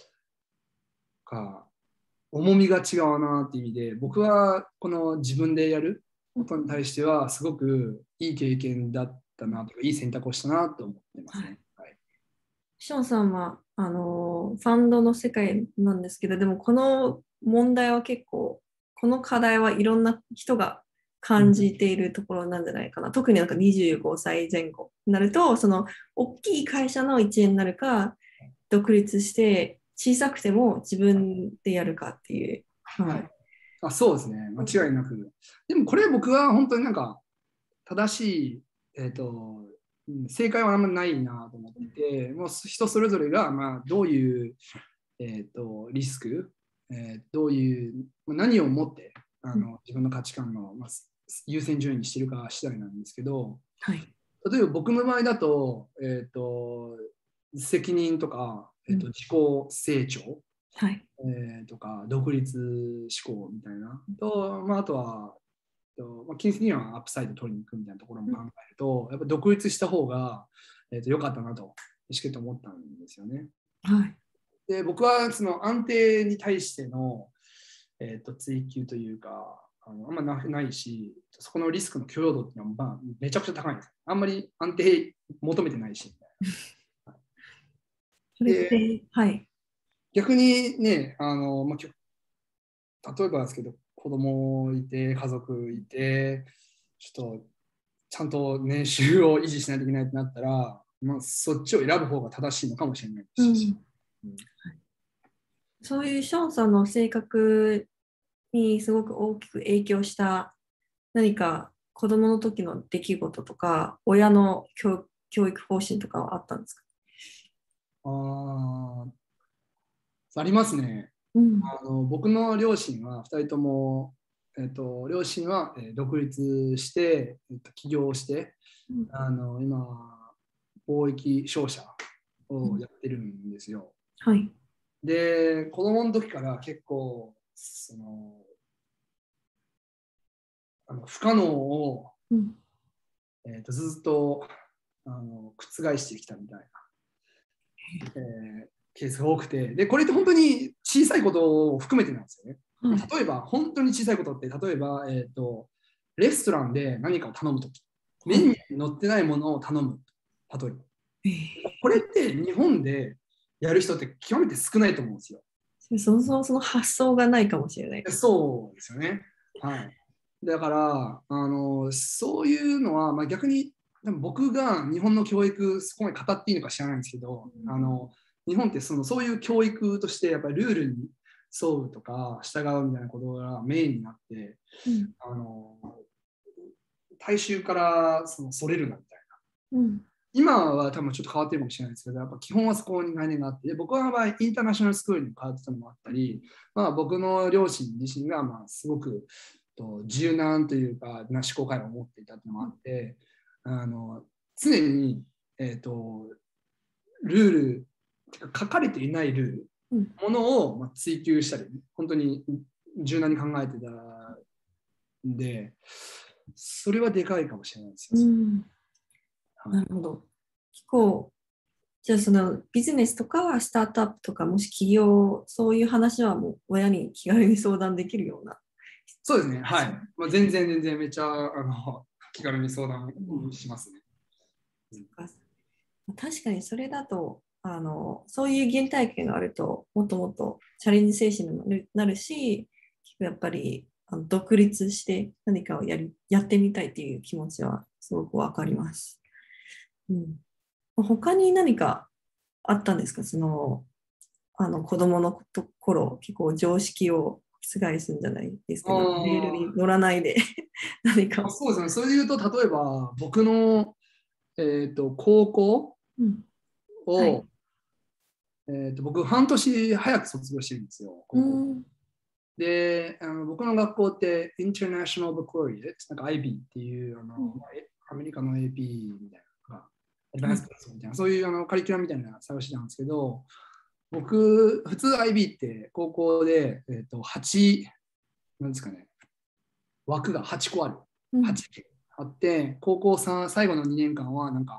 か重みが違うなっていう意味で、僕はこの自分でやることに対してはすごくいい経験だったなとか、いい選択をしたなと思ってますね。はい、
ショーンさんはあのファンドの世界なんですけど、でもこの問題は結構、この課題はいろんな人が感じているところなんじゃないかな。特になんかにじゅうごさいぜん後になると、その大きい会社の一員になるか、独立して小さくても自分でやるかっていう。はい、
あ、そうですね、間違いなく。でもこれ僕は本当になんか正しい、えーと、正解はあんまりないなと思ってて、もう人それぞれがまあどういう、えーと、リスク、えー、どういう何をもってあの自分の価値観の、まあ、優先順位にしてるか次第なんですけど、
はい、
例えば僕の場合だと、えーと、責任とか、えーと、自己成長、
はい、
えー、とか独立志向みたいなと、まあ、あとはまあ、金銭にはアップサイド取りに行くみたいなところも考えると、やっぱ独立した方が、えー、と良かったなと、しっかりと思ったんですよね。
はい。
で、僕はその安定に対しての、えー、と追求というか、あのあんまなないし、そこのリスクの許容度っていうのは、まあ、めちゃくちゃ高いんです。あんまり安定求めてないし。
それって、はい。
逆にね、あのまあ、例えばですけど、子供いて、家族いて、ちょっとちゃんと年収を維持しないといけないってなったら、まあ、そっちを選ぶ方が正しいのかもしれないし、
うん
うん
はい、そういうショーンさんの性格にすごく大きく影響した何か子供の時の出来事とか、親の教教育方針とかはあったんですか？
あありますね。
うん、
あの僕の両親はふたりとも、えっと、両親はえー独立して、えっと、起業して、
うん、
あの今、貿易商社をやってるんですよ。
はい。
で、子供の時から結構、その、あの不可能を、
うん、
えー、とずっとあの覆してきたみたいな、えーケースが多くて、で、これって本当に小さいことを含めてなんですよね。
はい、
例えば、本当に小さいことって、例えば、えー、とレストランで何かを頼むとき、メニューに載ってないものを頼む。例えば。これって日本でやる人って極めて少ないと思うんですよ。
そもそもその発想がないかもしれないです。
そうですよね。はい。だから、あのそういうのは、まあ、逆に僕が日本の教育、そこまで語っていいのか知らないんですけど、あの日本ってそのそういう教育として、やっぱりルールに沿うとか、従うみたいなことがメインになって、
うん、
あの大衆からそのそれるなみたいな。
うん、
今は多分ちょっと変わってるかもしれないですけど、やっぱ基本はそこに概念があって、僕はまあインターナショナルスクールに通ってたのもあったり、まあ、僕の両親自身がまあすごく柔軟というか、な思考回路を持っていたというのもあって、あの常に、えーと、ルール、書かれていないルール、
うん、
ものをまあ追求したり、本当に柔軟に考えてたんで、それはでかいかもしれないですよ。
うん、
はい、
なるほど。結構、じゃあそのビジネスとかスタートアップとか、もし起業、そういう話はもう親に気軽に相談できるような。
そうですね、はい。まあ、全然全然めっちゃあの気軽に相談しますね。
そっか、確かにそれだと、あの、そういう原体験があると、もっともっとチャレンジ精神にもなるし、やっぱりあの独立して何かをやり、やってみたいっていう気持ちはすごくわかります。うん、他に何かあったんですか？その、あの子供のところ、結構常識を覆すんじゃないですけど、レールに乗らないで何かを。
あ、そうですね、それで言うと、例えば僕の、えーと、高校
うん、はい。
を、えーと、僕、半年早く卒業してるんですよ、高校。
うん、
で、あの僕の学校って、International Baccalaureate、なんか アイビー っていうあの、
うん、
アメリカの エーピー みたいなのが、アドバ
はい。
ンスクラスみたいな、そういうあのカリキュラムみたいな探してたんですけど、僕、普通 アイビー って高校で、えーと、はち、なんですかね、枠がはちこある。
うん、
はちあって、高校さん、最後のにねんかんは、なんか、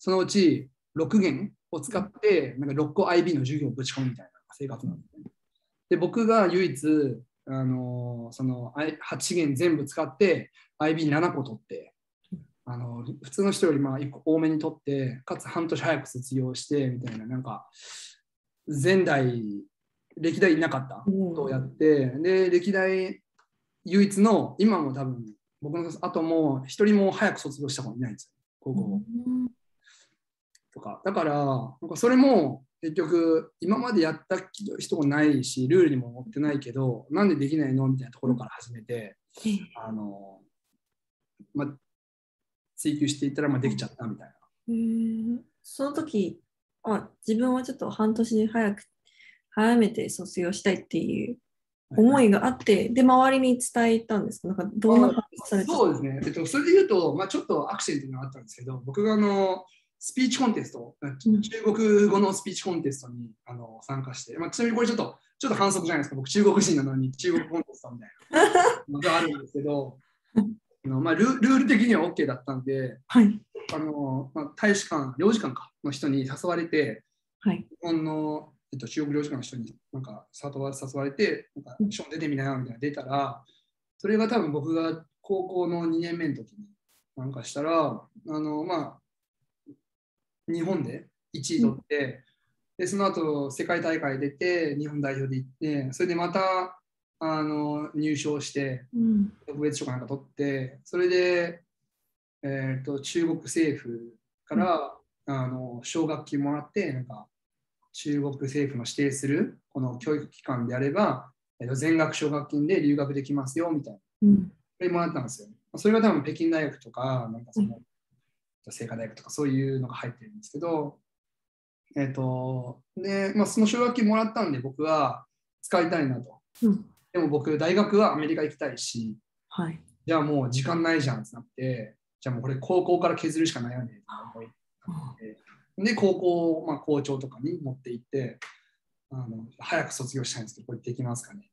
そのうちろく限を使ってなんかろっこ アイビー の授業をぶち込むみたいな生活なんですね。で、僕が唯一、あのそのはち限全部使って アイビーなな 個取って、あの普通の人よりまあいっこ多めに取って、かつ半年早く卒業してみたいな、なんか前代、歴代いなかったことをやって、で、歴代唯一の、今も多分、僕の後も一人も早く卒業した子いないんですよ、高校。とか。だから、なんかそれも結局、今までやった人もないし、ルールにも載ってないけど、なんでできないのみたいなところから始めて、あの、まあ、追求していったらまあできちゃったみたいな。
へーその時あ、自分はちょっと半年早く、早めて卒業したいっていう思いがあって、で、周りに伝えたんですか？なんかどんな感じされた？
そうですね。えっと、それで言うと、まあ、ちょっとアクシデントがあったんですけど、僕があのスピーチコンテスト、中国語のスピーチコンテストにあの参加して、まあ、ちなみにこれちょっと、ちょっと反則じゃないですか。僕、中国人なのに中国コンテストみたいなのがあるんですけど、あのまあ、ル、ルール的には OK だったんで、
はい、
あのまあ、大使館、領事館かの人に誘われて、
はい、
日本の、えっと、中国領事館の人になんか誘われて、なんかショー出てみなよみたいな出たら、それが多分僕が高校のにねんめの時になんかしたら、あのまあ、日本でいちい取って、でその後世界大会出て、日本代表で行って、それでまたあの入賞して、特別賞かなんか取って、それで、えー、と中国政府からあの奨学金もらって、なんか中国政府の指定するこの教育機関であれば、えー、と全額奨学金で留学できますよみたいな。うん、それもらったんですよ。それが多分北京大学とか、なんかその、うん、清華大学とかそういうのが入ってるんですけど、えっと、で、まあ、その奨学金もらったんで僕は使いたいなと。うん、でも僕、大学はアメリカ行きたいし、はい、じゃあもう時間ないじゃんってなって、じゃあもうこれ高校から削るしかないよねって思い。で、高校、まあ、校長とかに持って行って、あの早く卒業したいんですけど、これできますかね。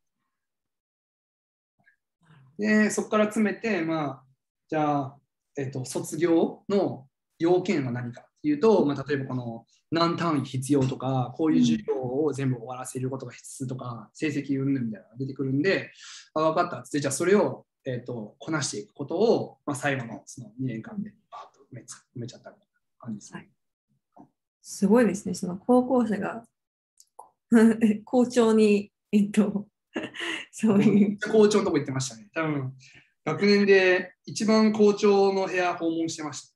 で、そこから詰めて、まあ、じゃあ、えっと、卒業の要件は何かっていうと、まあ、例えばこの何単位必要とか、こういう授業を全部終わらせることが必須とか、成績云々みたいなのが出てくるんで、あ、分かったっつって、じゃあそれを、えっと、こなしていくことを、まあ、最後のそのにねんかんでバーッと埋めちゃ埋めちゃったみたいな感じですね。
はい、すごいですね、その高校生が校長に、えっと、
そういう。校長のとこ行ってましたね。多分学年で一番校長の部屋訪問してました。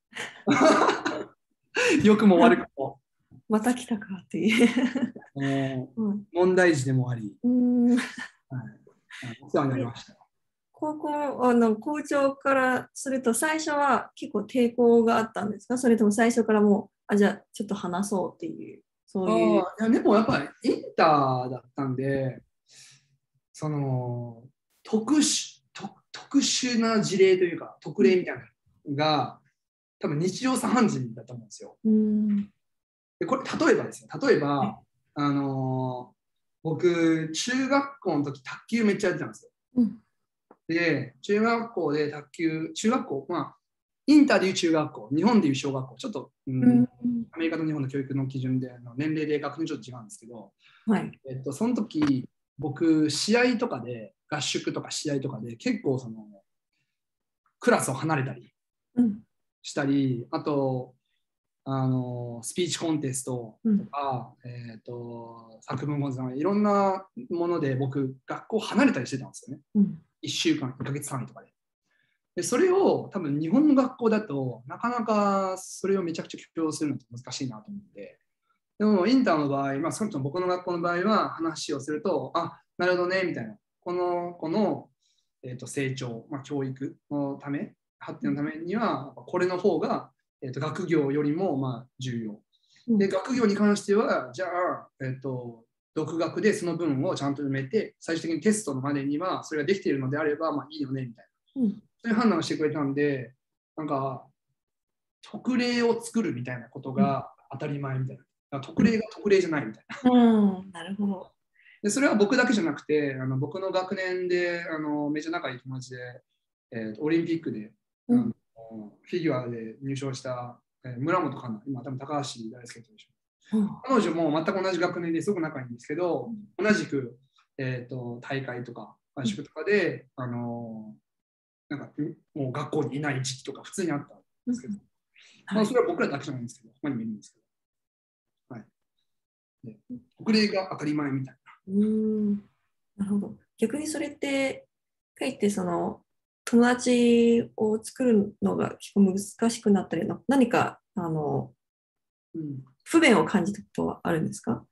よくも悪くも。
また来たかっていう。
問題児でもあり、うん、はい、お世話になりました。
高校あの校長からすると最初は結構抵抗があったんですか？それとも最初からもうあじゃあちょっと話そうっていうそういう。
あいやでもやっぱりインターだったんで、その特殊特特殊な事例というか特例みたいなのが多分日常茶飯事だと思うんですよ。うんでこれ例えばですね、例えば、あのー、僕中学校の時卓球めっちゃやってたんですよ。うんで、中学校で卓球、中学校、まあ、インターでいう中学校、日本でいう小学校、ちょっと、うんうん、アメリカと日本の教育の基準での年齢で学年ちょっと違うんですけど、はいえっと、その時、僕、試合とかで、合宿とか試合とかで、結構その、クラスを離れたりしたり、うん、あと、あのスピーチコンテストとか、うんえー、と作文講座いろんなもので僕学校離れたりしてたんですよね、うん、いっしゅうかんいっかげつ単位とかで。でそれを多分日本の学校だとなかなかそれをめちゃくちゃ許容するのって難しいなと思って、でもインターの場合、まあ、そもそも僕の学校の場合は話をするとあなるほどねみたいな、この子の、えー、と成長、まあ、教育のため発展のためにはこれの方がえー、と学業よりもまあ重要。で、学業に関しては、じゃあ、えー、と独学でその分をちゃんと埋めて、最終的にテストのまでにはそれができているのであれば、まあいいよねみたいな。うん、そういう判断をしてくれたんで、なんか、特例を作るみたいなことが当たり前みたいな。特例が特例じゃないみたいな。
うん、なるほど。
でそれは僕だけじゃなくて、あの僕の学年であのめっちゃ仲いい友達で、えー、オリンピックで、うん、フィギュアで入賞したえー村本哉中、今多分高橋大輔とでしょ。
うん、
彼女も全く同じ学年ですごく仲いいんですけど、同じく、えー、と大会とか合宿とかで、あのーなんかもう学校にいない時期とか普通にあったんですけど、まあ、それは僕らだけじゃないんですけど、他にもいるんですけど、はい、で国例が当たり前みたいな。
うーん、なるほど。逆にそれって、かえってその友達を作るのが結構難しくなったりの、何かあの
うん、
不便を感じたことはあるんですか？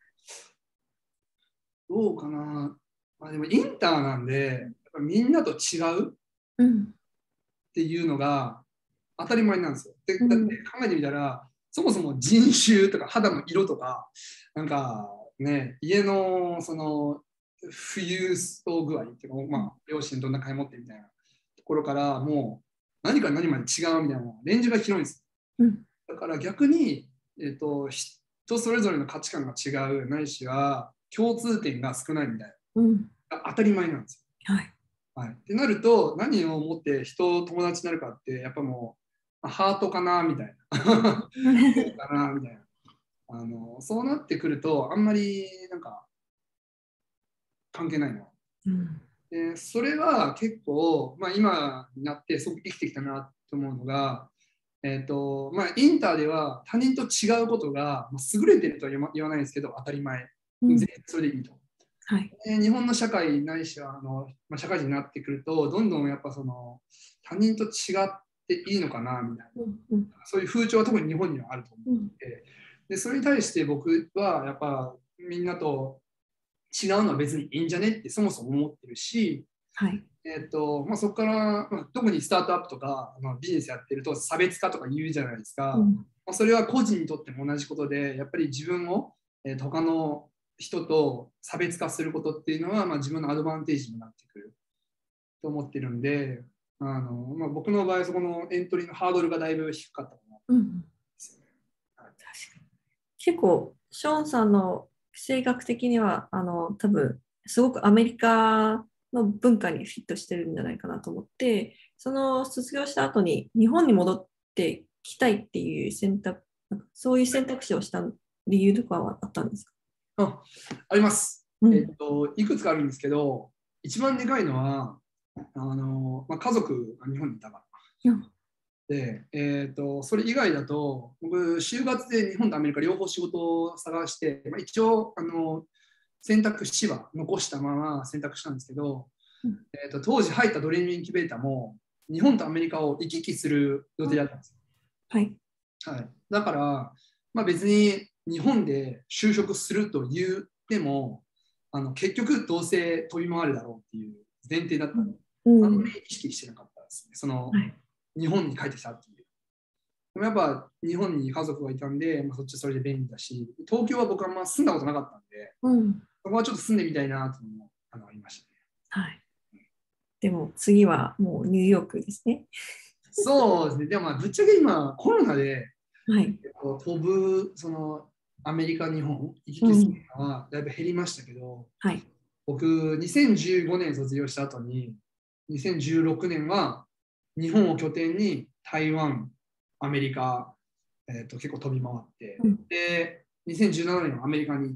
どうかな、まあ、でもインターなんで、やっぱみんなと違うっ
うん。
ていうのが当たり前なんですよ。でだって
うん。
考えてみたら、そもそも人種とか肌の色とか、なんかね、家のその富裕層具合っていうか、まあ、両親どんな買い持ってみたいなところから、もう何から何まで違うみたいな、レンジが広いんです。
うん。
だから逆に、えーと、人それぞれの価値観が違う、ないしは共通点が少ないみたい
うん。
な、当たり前なんですよ。
はい。
はい、ってなると、何をもって人友達になるかって、やっぱもう、ハートかなみたいな、そうかなみたいなあの。そうなってくると、あんまりなんか関係ないな。
うん。
でそれは結構、まあ、今になってすごく生きてきたなと思うのが、えーとまあ、インターでは他人と違うことが、まあ、優れてるとは言わないですけど、当たり前。
うん。
全然それでいいと。
はい。
で日本の社会ないしはあの、まあ、社会人になってくると、どんどんやっぱその他人と違っていいのかなみたいな、
うんうん、
そういう風潮は特に日本にはあると思
うん、
って、でそれに対して僕はやっぱみんなと違うのは別にいいんじゃねってそもそも思ってるし、
はい。
えーとまあ、そこから、まあ、特にスタートアップとか、まあ、ビジネスやってると差別化とか言うじゃないですか。
うん、
まあ、それは個人にとっても同じことで、やっぱり自分を、えーと、他の人と差別化することっていうのは、まあ、自分のアドバンテージになってくると思ってるんで、あのまあ、僕の場合そこのエントリーのハードルがだいぶ低かったかなと
うん、
思うんですよね。はい、
確かに。結構、ショーンさんの性格的には、あの、多分、すごくアメリカの文化にフィットしてるんじゃないかなと思って、その卒業した後に日本に戻ってきたいっていう選択、そういう選択肢をした理由とかはあったんですか？
あ、あります。えっ
うん。
と、いくつかあるんですけど、一番でかいのは、あのまあ、家族が日本にいたから。
うん。
で、えーと、それ以外だと、僕、就活で日本とアメリカ両方仕事を探して、まあ、一応あの、選択肢は残したまま選択したんですけど、
うん、
えーと、当時入ったドリームインキュベーターも、日本とアメリカを行き来する予定だったんです
はい。
よ。はい、だから、まあ、別に日本で就職すると言っても、あの結局どうせ飛び回るだろうっていう前提だったので、
うん。
あんまり意識してなかったですね。その
はい。
日本に帰ってきたっていう。でもやっぱ日本に家族がいたんで、まあ、そっちそれで便利だし、東京は僕はあんま住んだことなかったんで、
うん。
そこはちょっと住んでみたいなというのもあのありましたね。
はい。でも次はもうニューヨークですね。
そうですね。でもまあぶっちゃけ今コロナで、
はい。
えっと、飛ぶそのアメリカ、日本行き
う
来する
ん。
のはだいぶ減りましたけど、
はい。
僕にせんじゅうごねん卒業した後ににせんじゅうろくねんは日本を拠点に台湾、アメリカ、えー、と結構飛び回って、
うん。
でにせんじゅうななねんはアメリカに行って、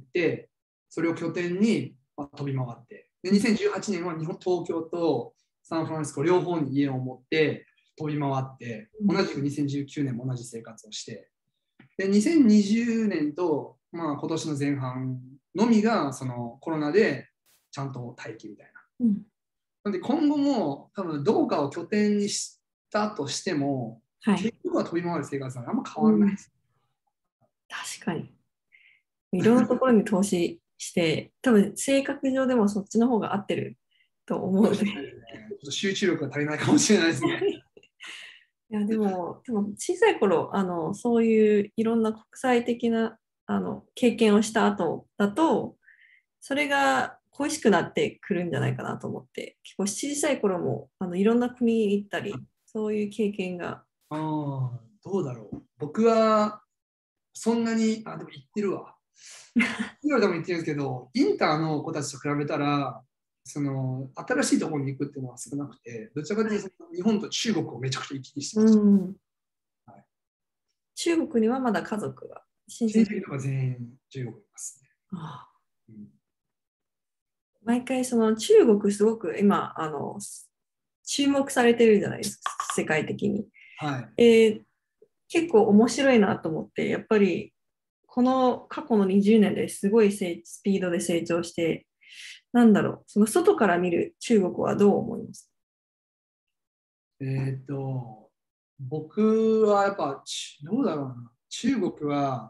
それを拠点に、まあ、飛び回って、でにせんじゅうはちねんは日本東京とサンフランシスコ両方に家を持って飛び回って、同じくにせんじゅうきゅうねんも同じ生活をして、でにせんにじゅうねんと、まあ、今年の前半のみがそのコロナでちゃんと待機みたいな。
うん。
なんで今後も多分どこかを拠点にしたとしても、
はい。
結局は飛び回る生活はあんま変
うん。
わらないです。
確かに。いろんなところに投資して、多分性格上でもそっちの方が合ってると思うので。
かもしれないですね。ちょっと集中力が足りないかもしれないですね。
いや、でも、でも小さい頃、あの、そういういろんな国際的な、あの、経験をした後だと、それが恋しくなってくるんじゃないかなと思って、結構小さい頃も、あの、いろんな国に行ったり、そういう経験が。
ああ、どうだろう。僕はそんなに、あ、でも言ってるわ。今でも言ってるんですけど、インターの子たちと比べたら、その新しいところに行くっていうのは少なくて、どちらかというとその日本と中国をめちゃくちゃ行き来して
う
ました。
ん。
はい、
中国にはまだ家族が、親
親
戚。
戚とか全員中国にいますね。
ああ、
うん、
毎回その中国すごく今あの注目されてるじゃないですか、世界的に。
はい。
えー結構面白いなと思って、やっぱりこの過去のにじゅうねんですごいスピードで成長して、なんだろう、その外から見る中国はどう思います？
えっと、僕はやっぱ、どうだろうな。中国は、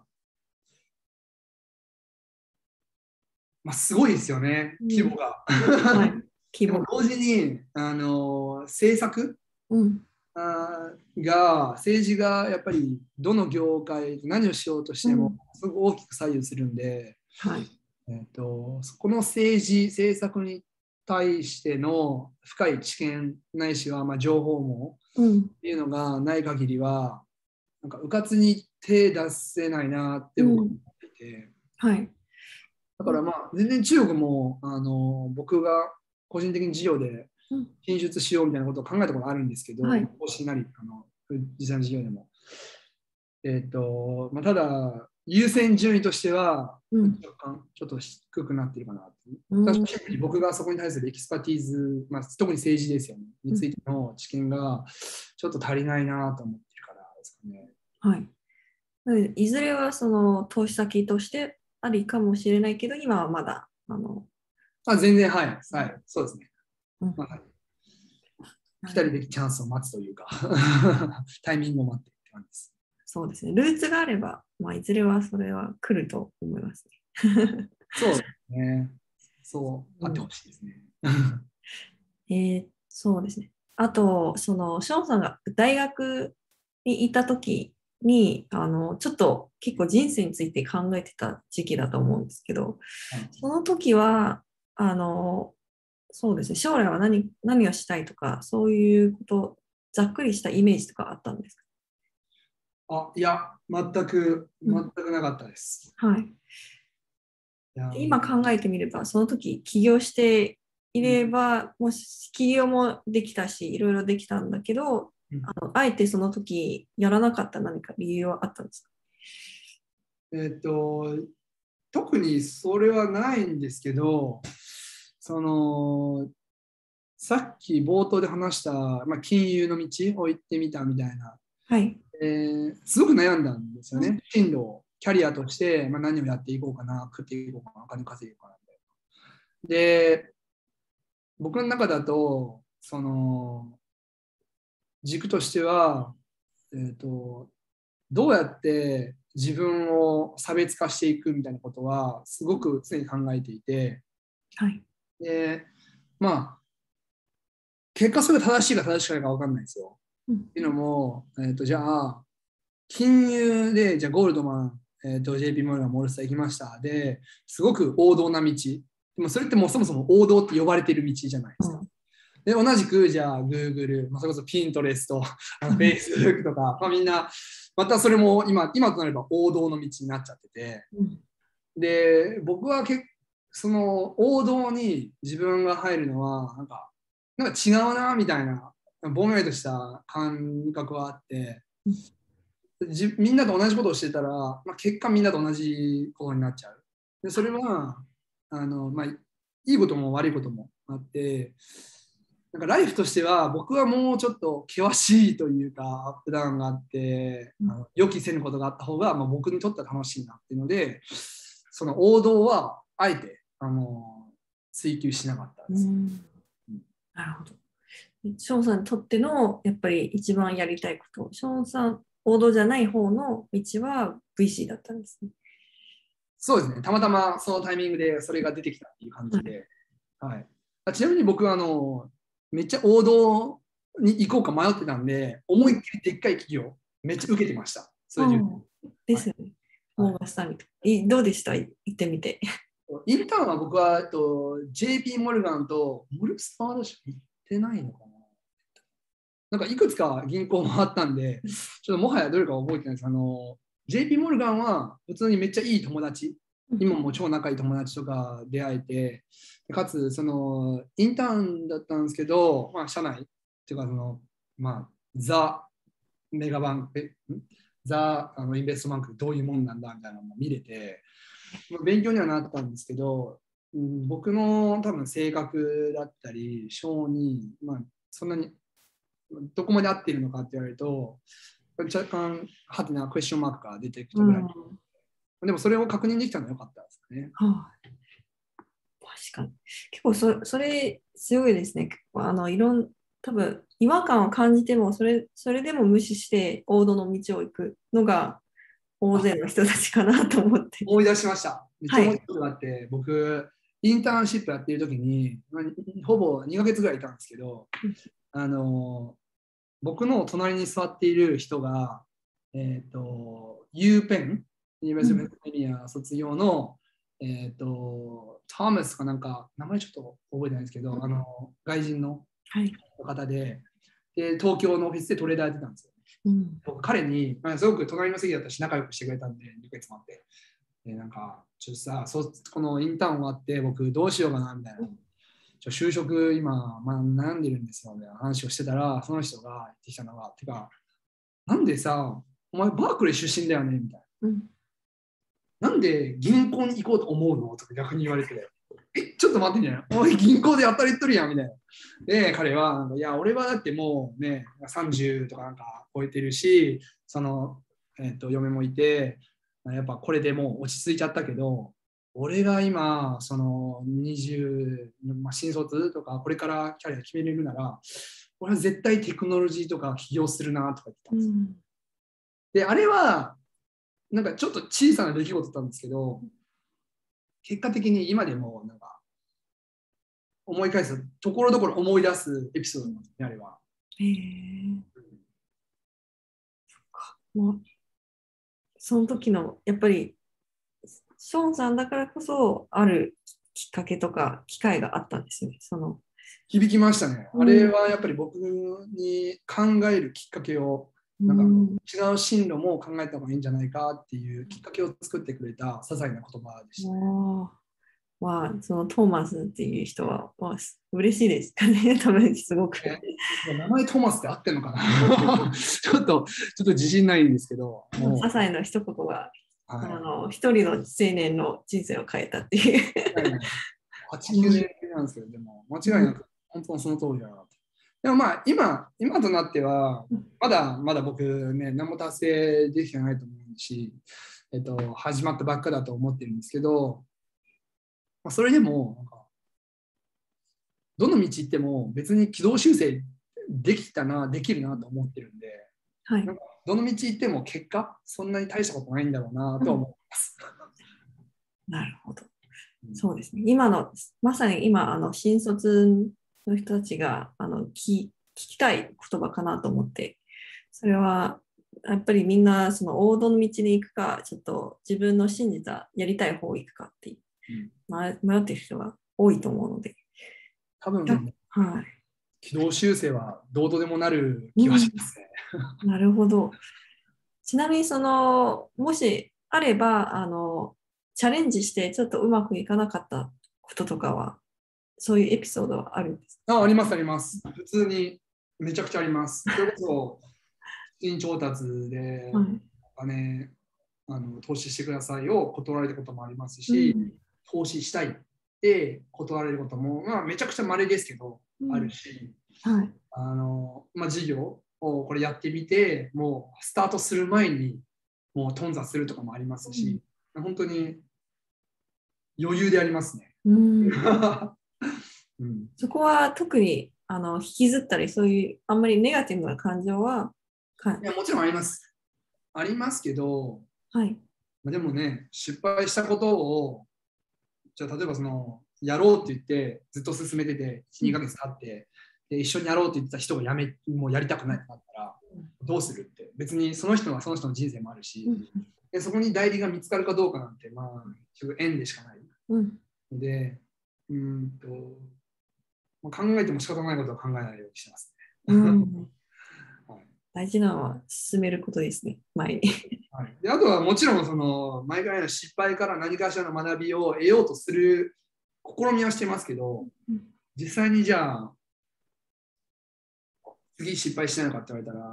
まあ、すごいですよね、
うん、
規模が。
はい、規模。
でも同時に、あの政策
うん、
あが、政治がやっぱりどの業界、何をしようとしても、
うん、
すごく大きく左右するんで、
はい。
えっと、そこの政治、政策に対しての深い知見ないしは、まあ、情報も
うん、
っていうのがない限りは、なんか、うかつに手出せないなって僕は思
うん、
っていて、
はい。
だからまあ、全然中国も、あの、僕が個人的に事業で
うん、
進出しようみたいなことを考えたことあるんですけど、
はい。
投資なり、あの、実際の事業でも。えっと、まあ、ただ、優先順位としては、
うん、
若干ちょっと低くなっているかなっていう。
うん、
確かに僕がそこに対するエキスパティーズ、まあ、特に政治ですよね、についての知見がちょっと足りないなと思ってるからですかね。
はい。なのでいずれはその投資先としてありかもしれないけど、今はまだ、あの、
あ、全然、はい、はい、そうですね。
うん、
まあ、来たる
なるほど。
べきチャンスを待つというかタイミングを待ってって感じです。
そうですね。ルーツがあれば、まあ、いずれはそれは来ると思いますね。
そうですね。そう、あって
うん、
ほしいですね。
えーそうですね。あと、その、ショーンさんが大学にいたときに、あの、ちょっと結構人生について考えてた時期だと思うんですけど、
はい、
その時は、あの、そうですね、将来は何、何をしたいとか、そういうこと、ざっくりしたイメージとかあったんですか？
あ、いや、全く、
うん、
全くなかったです。
はい。
いや、
今考えてみれば、その時起業してい
うん、
れば、もし起業もできたし、いろいろできたんだけど、
うん、
あの、あえてその時やらなかった何か理由はあったんですか？
えっと、特にそれはないんですけど、その、さっき冒頭で話した、まあ、金融の道を行ってみたみたいな、
はい。
えーすごく悩んだんですよね。
うん、
進路を、キャリアとして、まあ、何をやっていこうかな、食っていこうかな、お金稼いでいこうかなみたいな。で、僕の中だと、その、軸としては、えーと、どうやって自分を差別化していくみたいなことは、すごく常に考えていて、
はい。
で、まあ、結果それが正しいか正しくないか分かんないですよ。
うん、
っていうのも、えーと、じゃあ、金融で、じゃあゴールドマン、えーと、ジェイピー モルガン、モールスター行きました。で、すごく王道な道。でもそれってもうそもそも王道って呼ばれている道じゃないですか。
うん、
で、同じく、じゃあ、Google、まあ、それこそ Pinterest、あの Facebook とか、まあ、みんな、またそれも今、今となれば王道の道になっちゃってて、
うん、
で、僕は結その王道に自分が入るのは、なんか、なんか違うな、みたいな、ぼんやりとした感覚はあって、
うん、
じみんなと同じことをしてたら、まあ、結果みんなと同じことになっちゃう。でそれはあの、まあ、いいことも悪いこともあって、なんかライフとしては僕はもうちょっと険しいというかアップダウンがあって
うん、
あの予期せぬことがあった方が、まあ、僕にとっては楽しいなっていうのでその王道はあえてあの追求しなかったです。
うん、なるほど。ショーンさんにとってのやっぱり一番やりたいこと、ショーンさん、王道じゃない方の道は ブイシー だったんですね。
そうですね、たまたまそのタイミングでそれが出てきたっていう感
はい。
じで、はい、あちなみに僕はあのめっちゃ王道に行こうか迷ってたんで、思いっきりでっかい企業、めっちゃ受けてました。それで、
うん、で
はい、
すよね。
はい、
モーガンスタンリーとか。いどうでした行ってみて？
インターンは僕は、えっと、ジェイピー モルガンとモルスタードしか行ってないのかな。なんかいくつか銀行もあったんで、ちょっともはやどれか覚えてないです。あの、ジェイピー モルガンは普通にめっちゃいい友達、
うん、
今も超仲いい友達とか出会えて、かつ、その、インターンだったんですけど、まあ、社内っていうか、その、まあ、ザ・メガバンク、えザ・あのインベストバンクどういうもんなんだみたいなのも見れて、勉強にはなったんですけど、うん、僕の多分性格だったり、性に、まあ、そんなにどこまで合っているのかって言われると、若干ハテナクエスチョンマークが出てきたぐらい、うん、でもそれを確認できたのは良かったですね。
はあ、確かに。結構そそれ強いですね。結構あのいろん多分違和感を感じてもそれそれでも無視して王道の道を行くのが大勢の人たちかなと思って。
思い出しました。めっちゃ
はい。
面白いことがあって、僕、インターンシップやってる時に、まあほぼにかげつぐらいいたんですけど、あの僕の隣に座っている人が、えっ、と、ユーペン、ユニバーシティ・オブ・ペンシルベニア卒業の、えっ、と、トーマスかなんか、名前ちょっと覚えてないんですけど、あの外人の方で、で、東京のオフィスでトレーダーやってたんですよ。うん、僕彼に、まあ、すごく隣の席だったし仲良くしてくれたんで、にかげつもあって。で、なんか、ちょっとさ、そこのインターン終わって僕どうしようかなみたいな。ちょ就職今、まあ、悩んでるんですよみたいな話をしてたら、その人が言ってきたのが、てか、なんでさ、お前バークレー出身だよねみたいな。うん、なんで銀行に行こうと思うのとか逆に言われて、え、ちょっと待ってね、お前銀行でやったら言っとるやんみたいな。で、彼は、いや、俺はだってもうね、さんじゅうとかなんか超えてるし、その、えーと、嫁もいて、やっぱこれでもう落ち着いちゃったけど、俺が今、そのにじゅう、まあ、新卒とか、これからキャリア決めれるなら、俺は絶対テクノロジーとか起業するなとか言ってたんですよ。うん、で、あれは、なんかちょっと小さな出来事だったんですけど、結果的に今でもなんか思い返す、ところどころ思い出すエピソードなんですね、あれは。へー、
そっか。もうその時のやっぱりショーンさんだからこそあるきっかけとか機会があったんですよね。その
響きましたね。あれはやっぱり僕に考えるきっかけを、なんか違う進路も考えた方がいいんじゃないかっていうきっかけを作ってくれた些細な言葉でした、ね。
まあ、そのトーマスっていう人は、まあ、嬉しいですかね、多分すごく。
名前トーマスって合ってるのかなちょっと、ちょっと自信ないんですけど。
些細な一言が、はい、あの一人の青年の人生を変えたっていう。
はち、きゅうねんなんですけど、でも間違いなく本当にその通りだなと。でもまあ今、今となっては、まだまだ僕ね、何も達成できてないと思うし、えっと、始まったばっかだと思ってるんですけど、まあ、それでもなんか、どの道行っても別に軌道修正できたな、できるなと思ってるんで、はい、なんかどの道行っても結果、そんなに大したことないんだろうなと思います。
うん、なるほど。そうですね。今の、まさに今、あの新卒の人たちがあの聞聞きたい言葉かなと思って、それはやっぱりみんなその王道の道に行くか、ちょっと自分の信じたやりたい方行くかっていう、うん、迷っている人が多いと思うので。
多分、はい、軌道修正はどうとでもなる気はしますね。
うん、なるほど。ちなみにその、もしあれば、あの、チャレンジしてちょっとうまくいかなかったこととかは、そういうエピソードはあるんです
か？あ、ありますあります。普通にめちゃくちゃあります。それこそ、資金調達でお金、はい、あの投資してくださいを断られたこともありますし、うん、投資したいって断られることも、まあ、めちゃくちゃ稀ですけど、うん、あるし、はい、あのまあ、事業をこれやってみて、もうスタートする前にもう頓挫するとかもありますし、うん、本当に余裕でありますね。うん
うん、そこは特にあの引きずったり、そういうあんまりネガティブな感情はか
いやもちろんあります。ありますけど、はい、でもね、失敗したことを、じゃあ例えばその、やろうって言ってずっと進めてて、いち、にかげつ経って、で一緒にやろうって言ってた人がやめ、もうやりたくないってなったら、どうするって、別にその人はその人の人生もあるし、でそこに代理が見つかるかどうかなんて、まあ、縁でしかない。ので、うんと、考えても仕方ないことは考えないようにしてますね。うん
はい、大事なのは進めることですね、前に。
はい、であとはもちろんその毎回の失敗から何かしらの学びを得ようとする試みはしてますけど、実際にじゃあ次失敗しないのかって言われたら、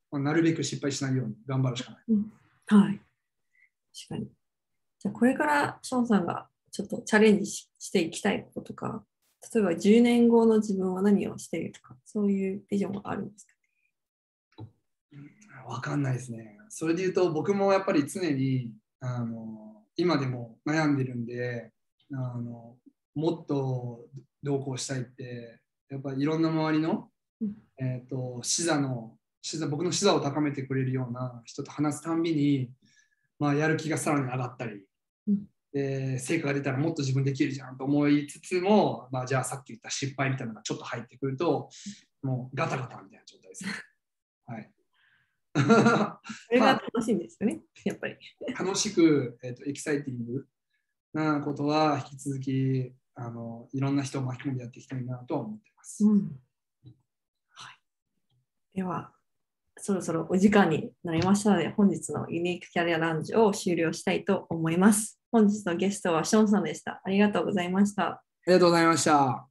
まあ、なるべく失敗しないように頑張るしかない。
うん、はい。確かに。じゃあこれからショーンさんがちょっとチャレンジ し, していきたいこととか、例えばじゅうねんごの自分は何をしているとか、そういうビジョンがあるんですか？
わかんないですね。それで言うと僕もやっぱり常にあの今でも悩んでるんで、あのもっとどうこうしたいってやっぱりいろんな周りの、
うん
えー、と視座の視座僕の視座を高めてくれるような人と話すたんびに、まあ、やる気がさらに上がったり、
うん、
で成果が出たらもっと自分できるじゃんと思いつつも、まあ、じゃあさっき言った失敗みたいなのがちょっと入ってくるともうガタガタみたいな状態ですね。はい
それが
まあ、
楽しいんですよね、やっぱり。
楽しく、えーと、エキサイティングなことは引き続きあのいろんな人を巻き込んでやっていきたいなとは思っています。
うん、はい、では、そろそろお時間になりましたので、本日のユニークキャリアラウンジを終了したいと思います。本日のゲストはショーンさんでした。ありがとうございました。
ありがとうございました。